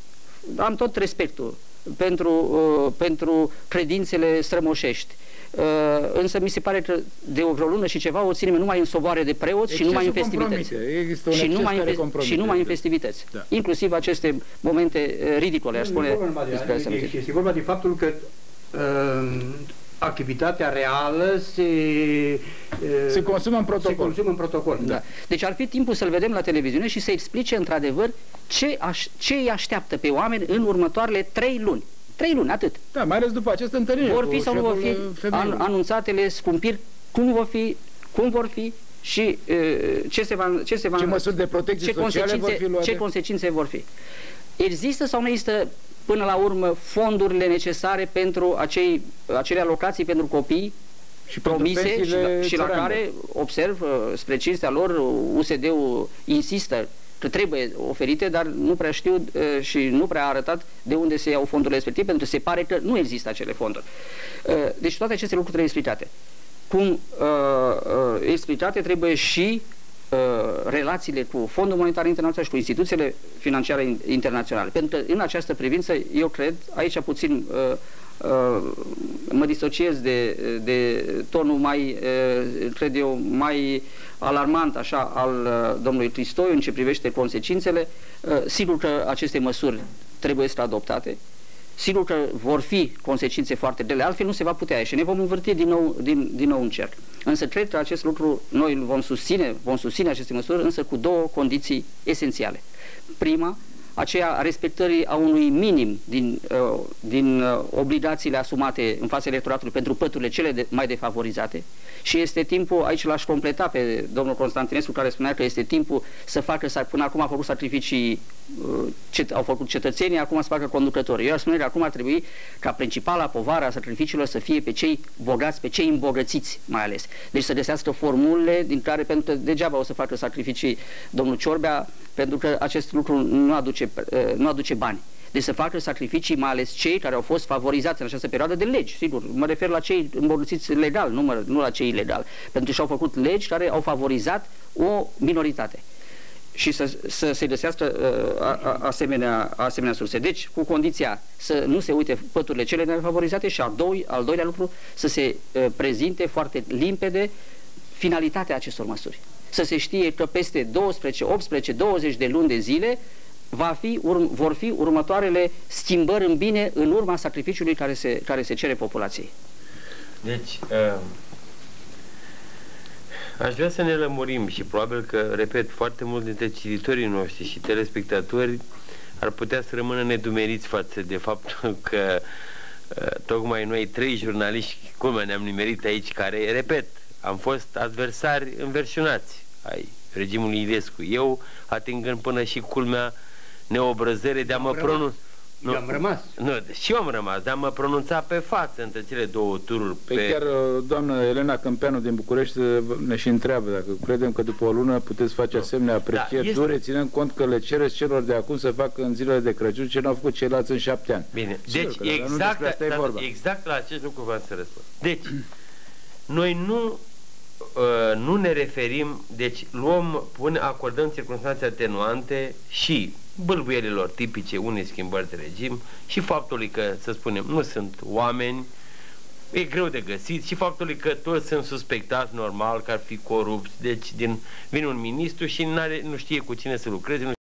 am tot respectul pentru, pentru credințele strămoșești. Uh, însă mi se pare că de o vreo lună și ceva o ținem numai în soboare de preoți și numai în festivități. Și numai în, și numai în festivități. Da. Inclusiv aceste momente uh, ridicole, aș spune. Este vorba de faptul că uh, activitatea reală se, uh, se consumă în protocol. Se consumă în protocol. Da. Da. Deci ar fi timpul să-l vedem la televiziune și să explice într-adevăr ce, aș, ce îi așteaptă pe oameni în următoarele trei luni. Trei luni, atât. Da, mai ales după această întâlnire. Vor fi sau nu vor fi an, anunțatele scumpiri, cum vor fi, cum vor fi și uh, ce se va... Ce, se va, ce măsuri de protecție ce sociale vor fi luate? Ce consecințe vor fi. Există sau nu există până la urmă fondurile necesare pentru acei, acele alocații pentru copii și promise și, și la care, observ, spre cinstea lor, U S D-ul insistă că trebuie oferite, dar nu prea știu uh, și nu prea a arătat de unde se iau fondurile respective, pentru că se pare că nu există acele fonduri. Uh, deci toate aceste lucruri trebuie explicate. Cum uh, uh, explicate trebuie și uh, relațiile cu Fondul Monetar Internațional și cu instituțiile financiare internaționale. Pentru că în această privință, eu cred, aici puțin uh, uh, mă disociez de, de tonul mai, uh, cred eu, mai alarmant așa al uh, domnului Cristoiu în ce privește consecințele. Uh, sigur că aceste măsuri trebuie să adoptate, sigur că vor fi consecințe foarte grele, altfel nu se va putea ieși. Ne vom învârti din nou, din, din nou în cerc. Însă cred că acest lucru noi îl vom susține, vom susține aceste măsuri, însă cu două condiții esențiale. Prima, aceea a respectării a unui minim din, uh, din uh, obligațiile asumate în fața electoratului pentru păturile cele de, mai defavorizate și este timpul, aici l-aș completa pe domnul Constantinescu care spunea că este timpul să facă, până acum a făcut sacrificii, uh, cet, au făcut cetățenii, acum să facă conducătorii. Eu aș spune că acum ar trebui ca principala povară a sacrificiilor să fie pe cei bogați, pe cei îmbogățiți mai ales. Deci să găsească formulele din care, pentru că degeaba o să facă sacrificii domnul Ciorbea, pentru că acest lucru nu aduce, nu aduce bani. Deci să facă sacrificii, mai ales cei care au fost favorizați în această perioadă de legi, sigur. Mă refer la cei îmbogățiți legal, nu, mă, nu la cei ilegal. Pentru că și-au făcut legi care au favorizat o minoritate. Și să, să se găsească uh, a, a, asemenea, asemenea surse. Deci, cu condiția să nu se uite păturile cele nefavorizate și al, doi, al doilea lucru, să se uh, prezinte foarte limpede finalitatea acestor măsuri. Să se știe că peste douăsprezece, optsprezece, douăzeci de luni de zile va fi, urm, vor fi următoarele schimbări în bine în urma sacrificiului care se, care se cere populației. Deci, uh, aș vrea să ne lămurim și probabil că, repet, foarte mulți dintre cititorii noștri și telespectatori ar putea să rămână nedumeriți față de faptul că uh, tocmai noi trei jurnaliști, cum ne-am nimerit aici, care, repet, am fost adversari înverșunați ai regimului Iliescu. Eu, atingând până și culmea neobrăzere de a mă pronunța. Nu, eu am rămas. Nu, și eu am rămas, de a mă pronunța pe față între cele două tururi. Pe... Chiar doamna Elena Câmpeanu din București ne și întreabă dacă credem că după o lună puteți face asemenea aprecieri da, dure, ținând cont că le cereți celor de acum să facă în zilele de Crăciun ce n-au făcut ceilalți în șapte ani. Bine, deci Sigur, exact, da, exact la acest lucru v-am să răspund. Deci, noi nu Uh, nu ne referim, deci luăm, pune, acordăm circunstanțe atenuante și bâlbuielilor tipice unei schimbări de regim și faptului că, să spunem, nu sunt oameni, e greu de găsit și faptului că toți sunt suspectați normal că ar fi corupți, deci din, vine un ministru și nu știe cu cine să lucreze, nu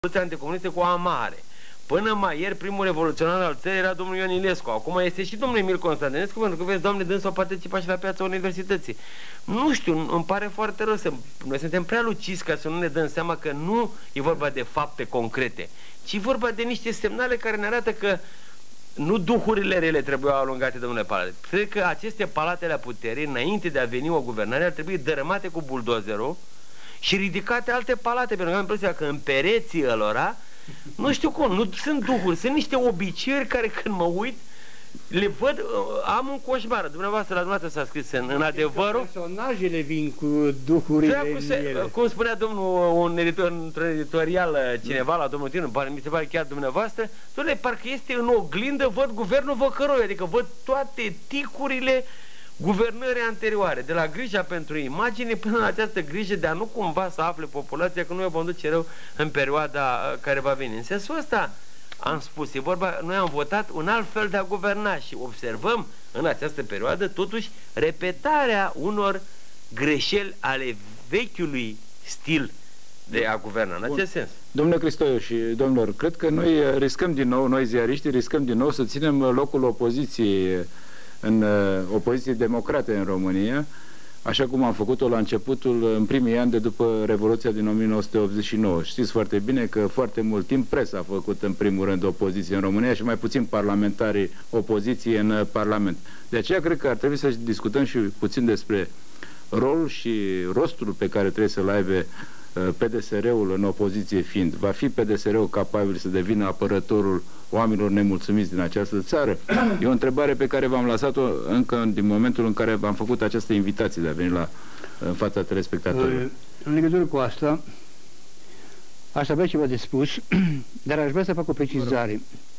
Revoluția anticomunistă cu amare. Până mai ieri, primul revoluționar al țării era domnul Ion Iliescu. Acum este și domnul Emil Constantinescu, pentru că, vezi, Doamne, dânsul a participat și la piața universității. Nu știu, îmi pare foarte rău să... Noi suntem prea luciți ca să nu ne dăm seama că nu e vorba de fapte concrete, ci vorba de niște semnale care ne arată că nu duhurile rele trebuiau alungate, domnule Palate. Cred că aceste palate ale puterii, înainte de a veni o guvernare, ar trebui dărâmate cu buldozerul și ridicate alte palate, pentru că am impresia că în pereții ălora, nu știu cum, nu sunt duhuri, sunt niște obiceiuri care când mă uit, le văd, am un coșmar. Dumneavoastră, la dumneavoastră s-a scris în, în adevărul. Personajele vin cu duhurile cum, se, cum spunea domnul, un editor, într-un editorial cineva la domnul Tinu, mi se pare chiar dumneavoastră, dom'le, parcă este în oglindă, văd guvernul Văcăroi, adică văd toate ticurile guvernării anterioare, de la grija pentru imagine până la această grijă de a nu cumva să afle populația că nu o vom duce rău în perioada care va veni. În sensul ăsta am spus, e vorba, noi am votat un alt fel de a guverna și observăm în această perioadă totuși repetarea unor greșeli ale vechiului stil de a guverna, în acest sens. Domnule Cristoiu și domnilor, cred că noi riscăm din nou, noi ziariștii riscăm din nou să ținem locul opoziției în opoziție democrate în România, așa cum am făcut-o la începutul, în primii ani de după Revoluția din o mie nouă sute optzeci și nouă. Știți foarte bine că foarte mult timp presa a făcut în primul rând opoziție în România și mai puțin parlamentarii opoziție în Parlament. De aceea cred că ar trebui să discutăm și puțin despre rolul și rostul pe care trebuie să-l aibă P D S R-ul în opoziție fiind. Va fi P D S R-ul capabil să devină apărătorul oamenilor nemulțumiți din această țară? E o întrebare pe care v-am lăsat-o încă din momentul în care v-am făcut această invitație de a veni la, în fața telespectatorilor. În legătură cu asta, aș avea ceva de spus, dar aș vrea să fac o precizare.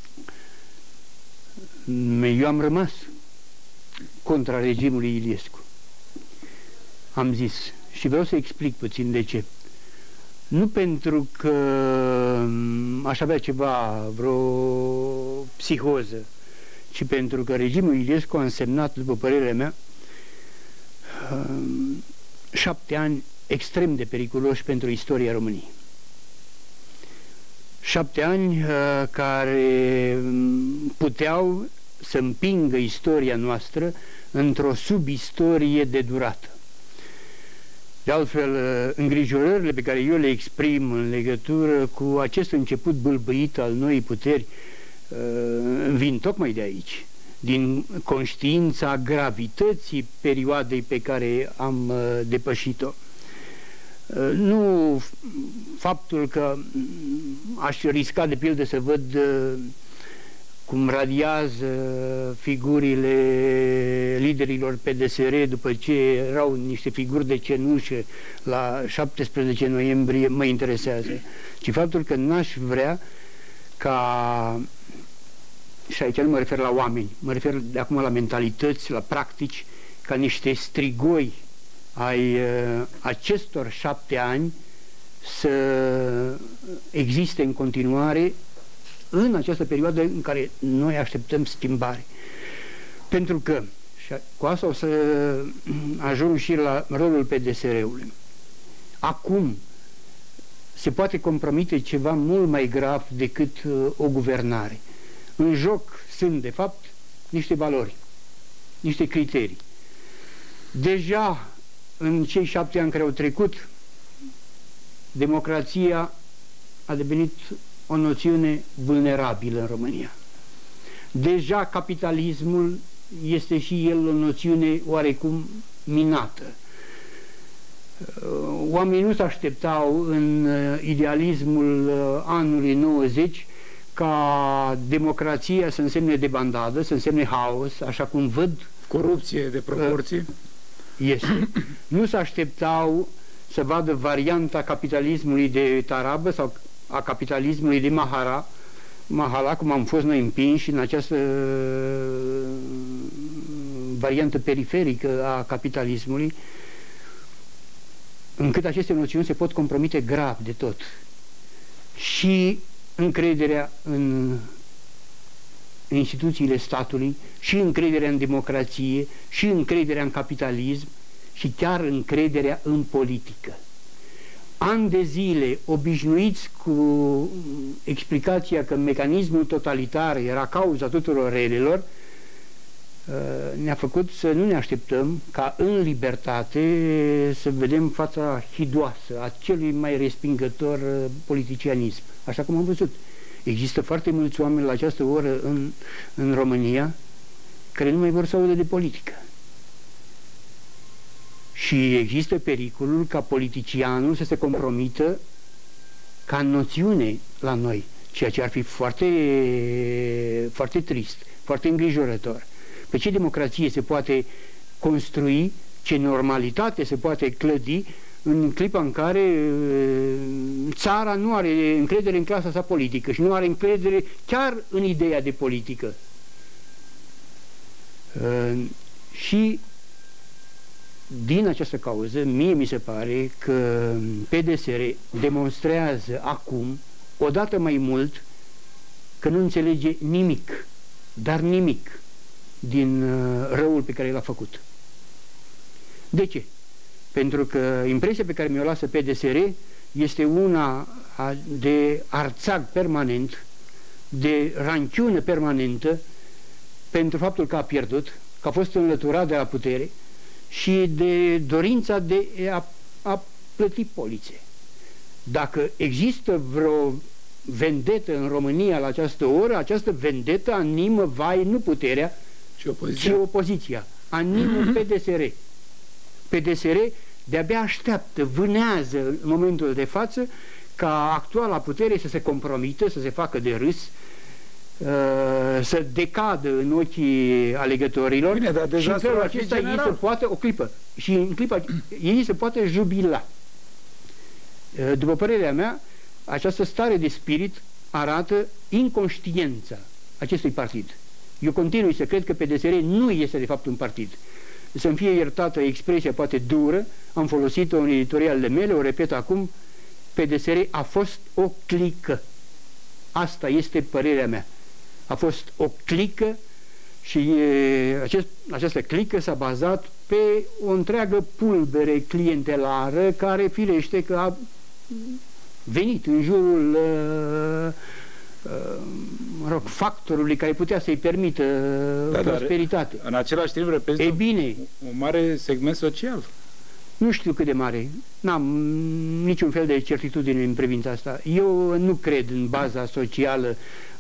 Eu am rămas contra regimului Iliescu. Am zis și vreau să explic puțin de ce. Nu pentru că aș avea ceva, vreo psihoză, ci pentru că regimul Iliescu a însemnat, după părerea mea, șapte ani extrem de periculoși pentru istoria României. Șapte ani care puteau să împingă istoria noastră într-o subistorie de durată. De altfel, îngrijorările pe care eu le exprim în legătură cu acest început bâlbâit al noii puteri vin tocmai de aici, din conștiința gravității perioadei pe care am depășit-o. Nu faptul că aș risca de pildă să văd cum radiază figurile liderilor P D S R după ce erau niște figuri de cenușă la șaptesprezece noiembrie, mă interesează, ci faptul că n-aș vrea ca, și aici nu mă refer la oameni, mă refer de acum la mentalități, la practici, ca niște strigoi ai uh, acestor șapte ani să existe în continuare în această perioadă în care noi așteptăm schimbare. Pentru că, și cu asta o să ajung și la rolul P D S R-ului, acum se poate compromite ceva mult mai grav decât uh, o guvernare. În joc sunt, de fapt, niște valori, niște criterii. Deja, în cei șapte ani care au trecut, democrația a devenit o noțiune vulnerabilă în România. Deja capitalismul este și el o noțiune oarecum minată. Oamenii nu se așteptau în idealismul anului nouăzeci ca democrația să însemne debandadă, să însemne haos, așa cum văd. Corupție de proporții. Este. Nu se așteptau să vadă varianta capitalismului de tarabă sau a capitalismului de Mahara, Mahala, cum am fost noi împinși în această variantă periferică a capitalismului, încât aceste noțiuni se pot compromite grav de tot. Și încrederea în instituțiile statului, și încrederea în democrație, și încrederea în capitalism, și chiar încrederea în politică. ani de zile obișnuiți cu explicația că mecanismul totalitar era cauza tuturor relelor, ne-a făcut să nu ne așteptăm ca în libertate să vedem fața hidoasă a celui mai respingător politicianism. Așa cum am văzut. Există foarte mulți oameni la această oră în, în România care nu mai vor să audă de politică. Și există pericolul ca politicianul să se compromită ca noțiune la noi, ceea ce ar fi foarte, foarte trist, foarte îngrijorător. Pe ce democrație se poate construi, ce normalitate se poate clădi în clipa în care țara nu are încredere în clasa sa politică și nu are încredere chiar în ideea de politică. Și din această cauză, mie mi se pare că P D S R demonstrează acum, odată mai mult, că nu înțelege nimic, dar nimic, din răul pe care l-a făcut. De ce? Pentru că impresia pe care mi-o lasă P D S R este una de arțag permanent, de ranciune permanentă, pentru faptul că a pierdut, că a fost înlăturat de la putere, și de dorința de a, a plăti polițe. Dacă există vreo vendetă în România la această oră, această vendetă animă, vai, nu puterea, ci opoziția, ci opoziția. Animă P D S R. P D S R de-abia așteaptă, vânează în momentul de față ca actuala putere să se compromită, să se facă de râs, să decadă în ochii alegătorilor. Bine, dar și în felul acesta ei se poate, o clipă, și în clipa ei se poate jubila. După părerea mea, această stare de spirit arată inconștiența acestui partid. Eu continui să cred că P D S R nu este de fapt un partid. Să-mi fie iertată expresia poate dură, am folosit-o în editorialele mele, o repet acum, P D S R a fost o clică. Asta este părerea mea. A fost o clică și e, acest, această clică s-a bazat pe o întreagă pulbere clientelară care firește că a venit în jurul uh, uh, mă rog, factorului care putea să-i permită da, prosperitate. În același timp reprezintă e bine, un mare segment social. Nu știu cât de mare. N-am niciun fel de certitudine în privința asta. Eu nu cred în baza socială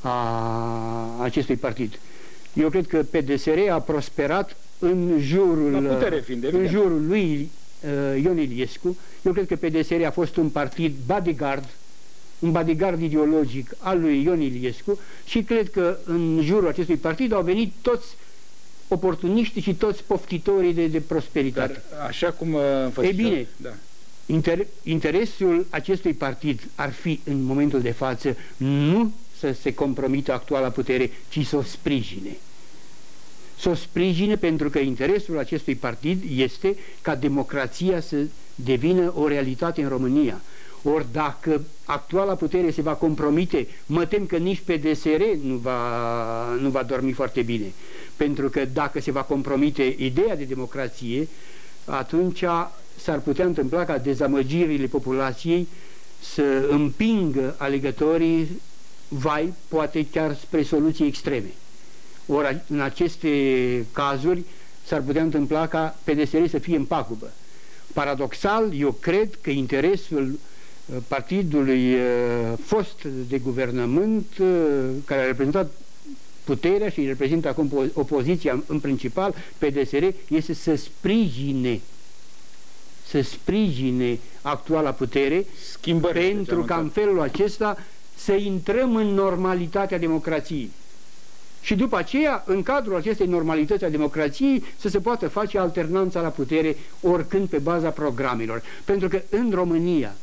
a acestui partid. Eu cred că P D S R a prosperat în jurul, putere fiind, în jurul lui uh, Ion Iliescu. Eu cred că P D S R a fost un partid bodyguard, un bodyguard ideologic al lui Ion Iliescu și cred că în jurul acestui partid au venit toți oportuniști și toți poftitorii de, de prosperitate. Dar, așa cum uh, e bine, da. inter, interesul acestui partid ar fi în momentul de față nu să se compromită actuala putere, ci să o sprijine. Să o sprijine pentru că interesul acestui partid este ca democrația să devină o realitate în România. Ori dacă actuala putere se va compromite, mă tem că nici P D S R nu va, nu va dormi foarte bine. Pentru că dacă se va compromite ideea de democrație, atunci s-ar putea întâmpla ca dezamăgirile populației să împingă alegătorii, vai, poate chiar spre soluții extreme. Ori în aceste cazuri s-ar putea întâmpla ca P D S R să fie în pagubă. Paradoxal, eu cred că interesul partidului fost de guvernământ, care a reprezentat puterea și reprezintă acum opoziția în principal, P D S R, este să sprijine să sprijine actuala putere, schimbări, pentru ca în felul acesta să intrăm în normalitatea democrației. Și după aceea, în cadrul acestei normalități a democrației, să se poată face alternanța la putere oricând pe baza programelor. Pentru că în România,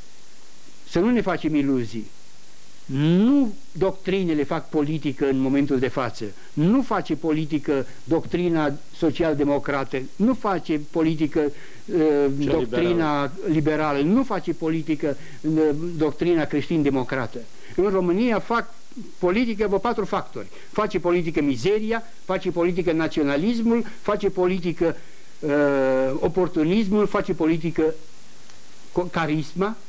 să nu ne facem iluzii, nu doctrinele fac politică în momentul de față, nu face politică doctrina social-democrată, nu face politică uh, doctrina liberală. liberală, nu face politică uh, doctrina creștin-democrată. În România fac politică pe patru factori. Face politică mizeria, face politică naționalismul, face politică uh, oportunismul, face politică carisma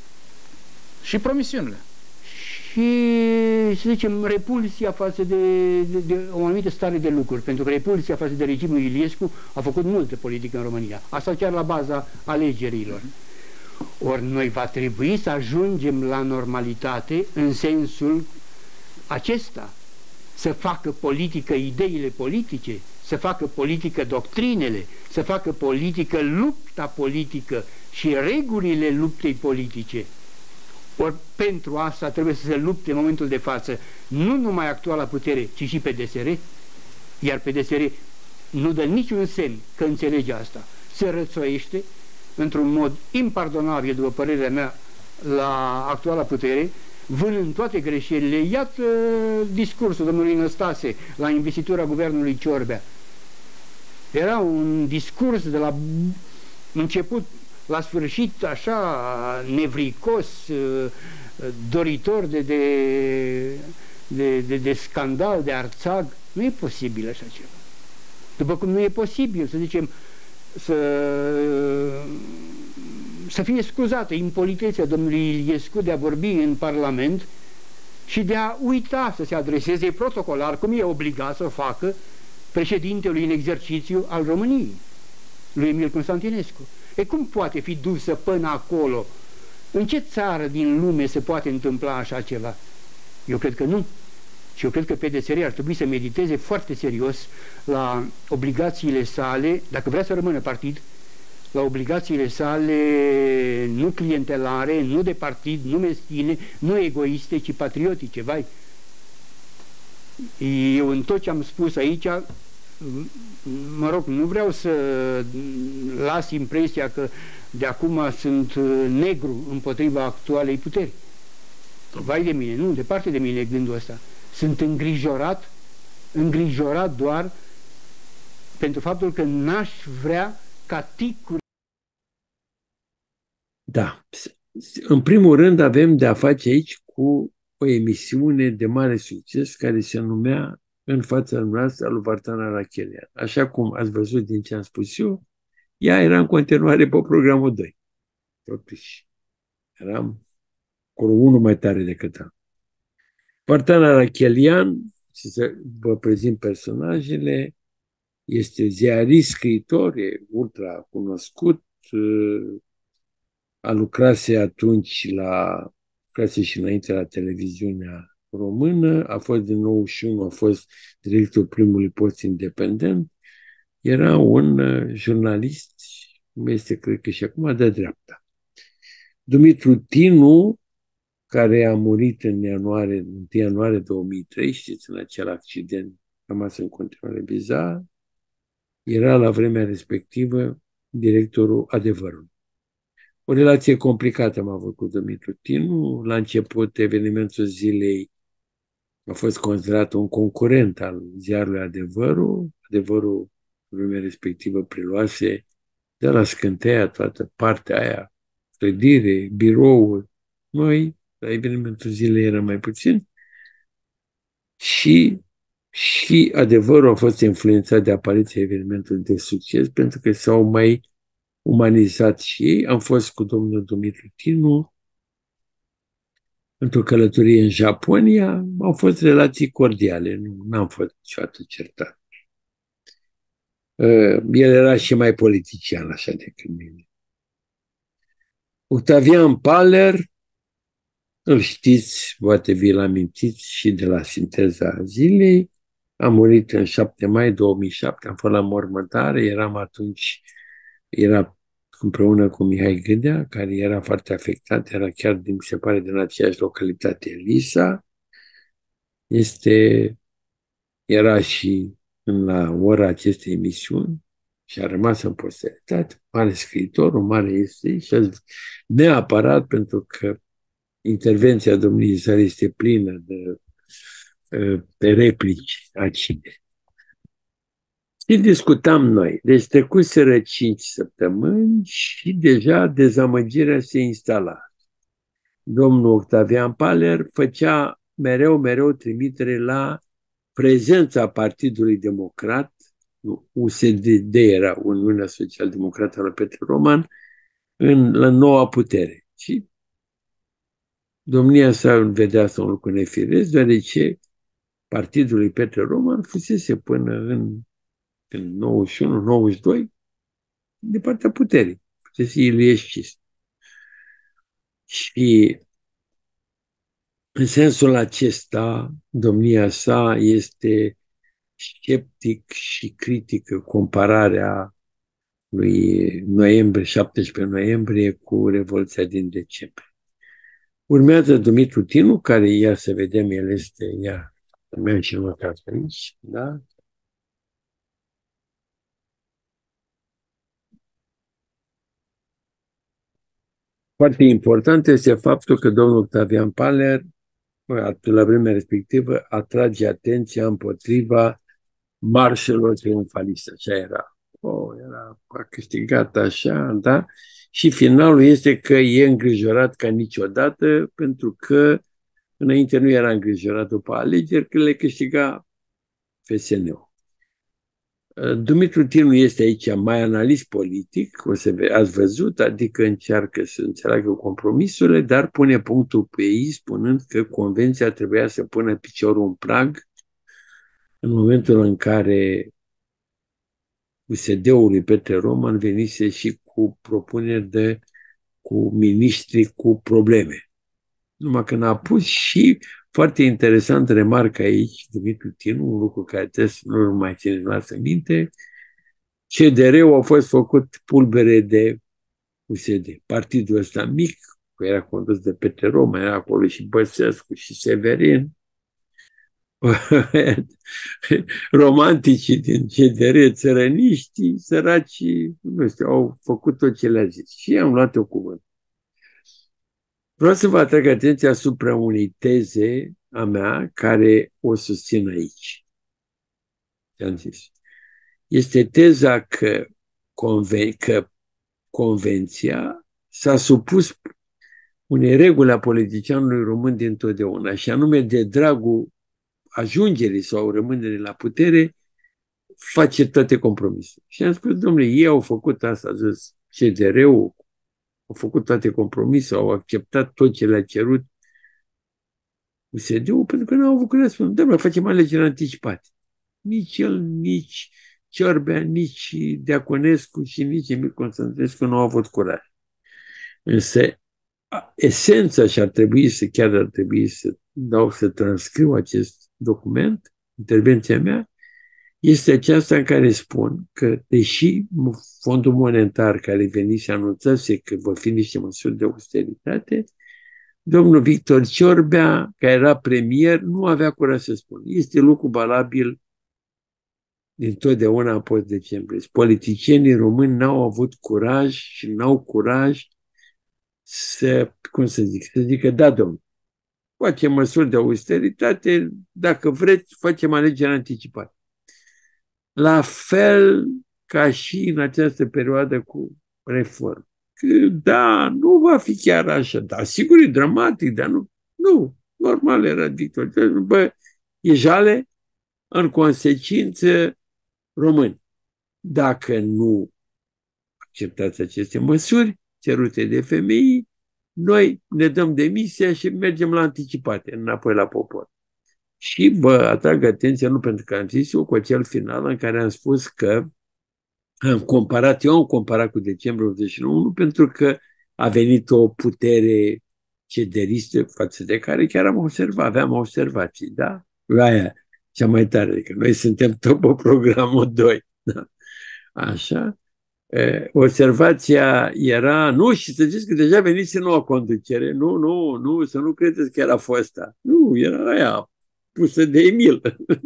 Și promisiunile. Și, să zicem, repulsia față de, de, de o anumită stare de lucruri, pentru că repulsia față de regimul Iliescu a făcut multă politică în România. Asta chiar la baza alegerilor. Ori noi va trebui să ajungem la normalitate în sensul acesta, să facă politică ideile politice, să facă politică doctrinele, să facă politică lupta politică și regulile luptei politice. Ori pentru asta trebuie să se lupte în momentul de față nu numai actuala putere, ci și P D S R, iar P D S R nu dă niciun semn că înțelege asta. Se rățoiește într-un mod impardonabil, după părerea mea, la actuala putere, vânând toate greșelile. Iată discursul domnului Năstase la investitura guvernului Ciorbea. Era un discurs de la început la sfârșit așa nevricos, doritor de, de, de, de, de scandal, de arțag. Nu e posibil așa ceva. După cum nu e posibil, să zicem, să, să fie scuzată impolitețea domnului Iliescu de a vorbi în Parlament și de a uita să se adreseze protocolar, cum e obligat să o facă, președintelui în exercițiu al României, lui Emil Constantinescu. E cum poate fi dusă până acolo? În ce țară din lume se poate întâmpla așa ceva? Eu cred că nu. Și eu cred că P D S R ar trebui să mediteze foarte serios la obligațiile sale, dacă vrea să rămână partid, la obligațiile sale nu clientelare, nu de partid, nu meschine, nu egoiste, ci patriotice. Vai! Eu în tot ce am spus aici, mă rog, nu vreau să las impresia că de acum sunt negru împotriva actualei puteri. Vai de mine, nu, departe de mine gândul ăsta. Sunt îngrijorat, îngrijorat doar pentru faptul că n-aș vrea ca ticuri. Da. În primul rând avem de a face aici cu o emisiune de mare succes care se numea În fața noastră a lui Vartan Arachelian. Așa cum ați văzut din ce am spus eu, ea era în continuare pe programul doi. Totuși, eram cu unul mai tare decât am. Vartan Arachelian, și să vă prezint personajele, este ziarist, scriitor, e ultra cunoscut, a lucrase atunci la, lucrase și înainte la televiziunea română, a fost din nouăzeci și unu, a fost directorul primului post independent, era un jurnalist, cum este, cred că și acum, de dreapta. Dumitru Tinu, care a murit în ianuarie, întâi ianuarie două mii trei, știți, în acel accident rămas în continuare bizar, era la vremea respectivă directorul Adevărului. O relație complicată am avut cu Dumitru Tinu. La început, evenimentul zilei a fost considerat un concurent al ziarului Adevărul. Adevărul, în vremea respectivă, preluase de la Scânteia toată partea aia, clădire, birouri. Noi, la evenimentul zilei, era mai puțin. Și, și Adevărul a fost influențat de apariția evenimentului de succes, pentru că s-au mai umanizat și ei. Am fost cu domnul Dumitru Tinu într-o călătorie în Japonia. Au fost relații cordiale, nu am fost niciodată certat. El era și mai politician, așa decât mine. Octavian Paler, îl știți, poate vi-l amintiți și de la Sinteza Zilei, a murit în șapte mai două mii șapte, am fost la mormântare, eram atunci, era împreună cu Mihai Gâdea, care era foarte afectat, era chiar, din, se pare, din aceeași localitate, Lisa. Este, era și la ora acestei emisiuni și a rămas în posteritate, mare scriitor, un mare este și neapărat pentru că intervenția domniei sale este plină de, de replici acide. Și discutam noi. Deci trecuseră cinci săptămâni și deja dezamăgirea se instala. Domnul Octavian Paler făcea mereu, mereu trimitere la prezența Partidului Democrat, U S D D era Uniunea Social-Democrată a lui Petru Roman, în, la noua putere. Și domnia sa vedea asta un lucru nefiresc, deoarece partidul lui Petre Roman fusese până în, în nouăzeci și unu nouăzeci și doi de partea puterii. Fusese iliescist. Și în sensul acesta, domnia sa este sceptic și critică compararea lui noiembrie, șaptesprezece noiembrie cu Revoluția din decembrie. Urmează Dumitru Tinu, care, ia să vedem, el este, ia, merg și notat aici, da? Foarte important este faptul că domnul Octavian Paler, la vremea respectivă, atrage atenția împotriva marșelor triumfaliste. Așa era. Oh, era a câștigat așa, da? Și finalul este că e îngrijorat ca niciodată, pentru că înainte nu era îngrijorat după alegeri, că le câștiga F S N-ul. Dumitru Tinu este aici mai analist politic, o să ați văzut, adică încearcă să înțeleagă compromisurile, dar pune punctul pe ei spunând că convenția trebuia să pună piciorul în prag în momentul în care U S D-ul lui Petre Roman venise și cu propuneri de cu miniștri cu probleme. Numai că n-a pus și, foarte interesant, remarcă aici Dumitru Tinu, un lucru care trebuie să nu mai țineți noastră minte, C D R-ul a fost făcut pulbere de U S D. Partidul ăsta mic, era condus de Petre Roman, era acolo și Băsescu și Severin, romanticii din C D R, țărăniștii, săracii, nu știu, au făcut tot ce le-a zis. Și am luat-o cuvânt. Vreau să vă atrag atenția asupra unei teze a mea care o susțin aici. Ce-am zis? Este teza că, conven că Convenția s-a supus unei reguli a politicianului român dintotdeauna, și anume de dragul ajungerii sau rămânerii la putere, face toate compromisurile. Și am spus, domnule, ei au făcut asta, a zis C D R-ul, au făcut toate compromisurile, au acceptat tot ce le-a cerut U S D-ul, pentru că nu au avut curaj să spună, domnule, facem alegeri anticipate. Nici el, nici Ciorbea, nici Deaconescu și nici Emil Constantinescu nu au avut curaj. Însă, esența, și ar trebui să, chiar ar trebui să dau să transcriu acest document, intervenția mea, este aceasta în care spun că, deși Fondul Monetar care venise anunțase că vor fi niște măsuri de austeritate, domnul Victor Ciorbea, care era premier, nu avea curaj să spună. Este lucru valabil dintotdeauna în post-decembrie. Politicienii români n-au avut curaj și n-au curaj să, cum să zic, să zică, da, domnule, facem măsuri de austeritate, dacă vreți, facem alegeri anticipate. La fel ca și în această perioadă cu reformă. Că, da, nu va fi chiar așa, da, sigur e dramatic, dar nu, nu, normal era Victor. Bă, e jale, în consecință, români, dacă nu acceptați aceste măsuri cerute de femei, noi ne dăm demisia și mergem la anticipate, înapoi la popor. Și vă atrag atenția, nu pentru că am zis-o, cu acel final în care am spus că am comparat, eu am comparat cu decembrie optzeci și nouă, nu pentru că a venit o putere cederistă față de care chiar am observat, aveam observații, da? Aia, cea mai tare, adică noi suntem tot pe programul doi. Da? Așa. E, observația era, nu, și să zici că deja venise noua conducere, nu, nu, nu, să nu credeți că era fosta. Nu, era aia pusă de Emil.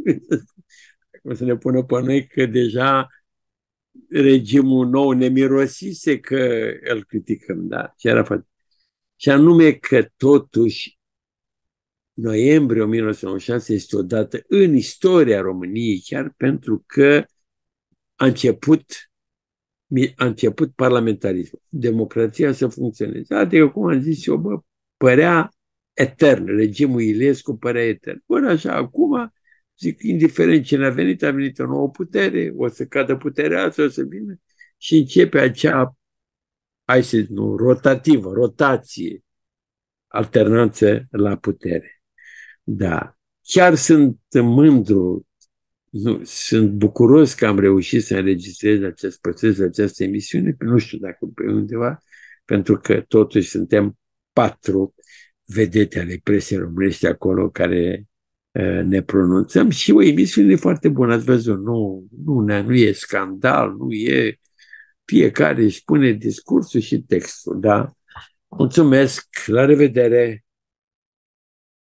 O să ne pună pe noi că deja regimul nou ne mirosise că îl criticăm, da? Și, era, și anume că totuși noiembrie o mie nouă sute nouăzeci și șase este o dată în istoria României, chiar pentru că a început, a început parlamentarismul, democrația să funcționeze. Adică, cum am zis eu, bă, părea etern, regimul Ilescu părea etern. Ori așa, acum, zic, indiferent cine a venit, a venit o nouă putere, o să cadă puterea asta, o să vină și începe acea, hai să zic, nu, rotativă, rotație alternanță la putere. Da. Chiar sunt mândru, nu, sunt bucuros că am reușit să înregistrez acest proces, această emisiune, nu știu dacă pe undeva, pentru că totuși suntem patru vedete ale presei românești acolo care uh, ne pronunțăm și o emisiune foarte bună, ați văzut, nu, nu, nu e scandal, nu e, fiecare își spune discursul și textul, da? Mulțumesc, la revedere!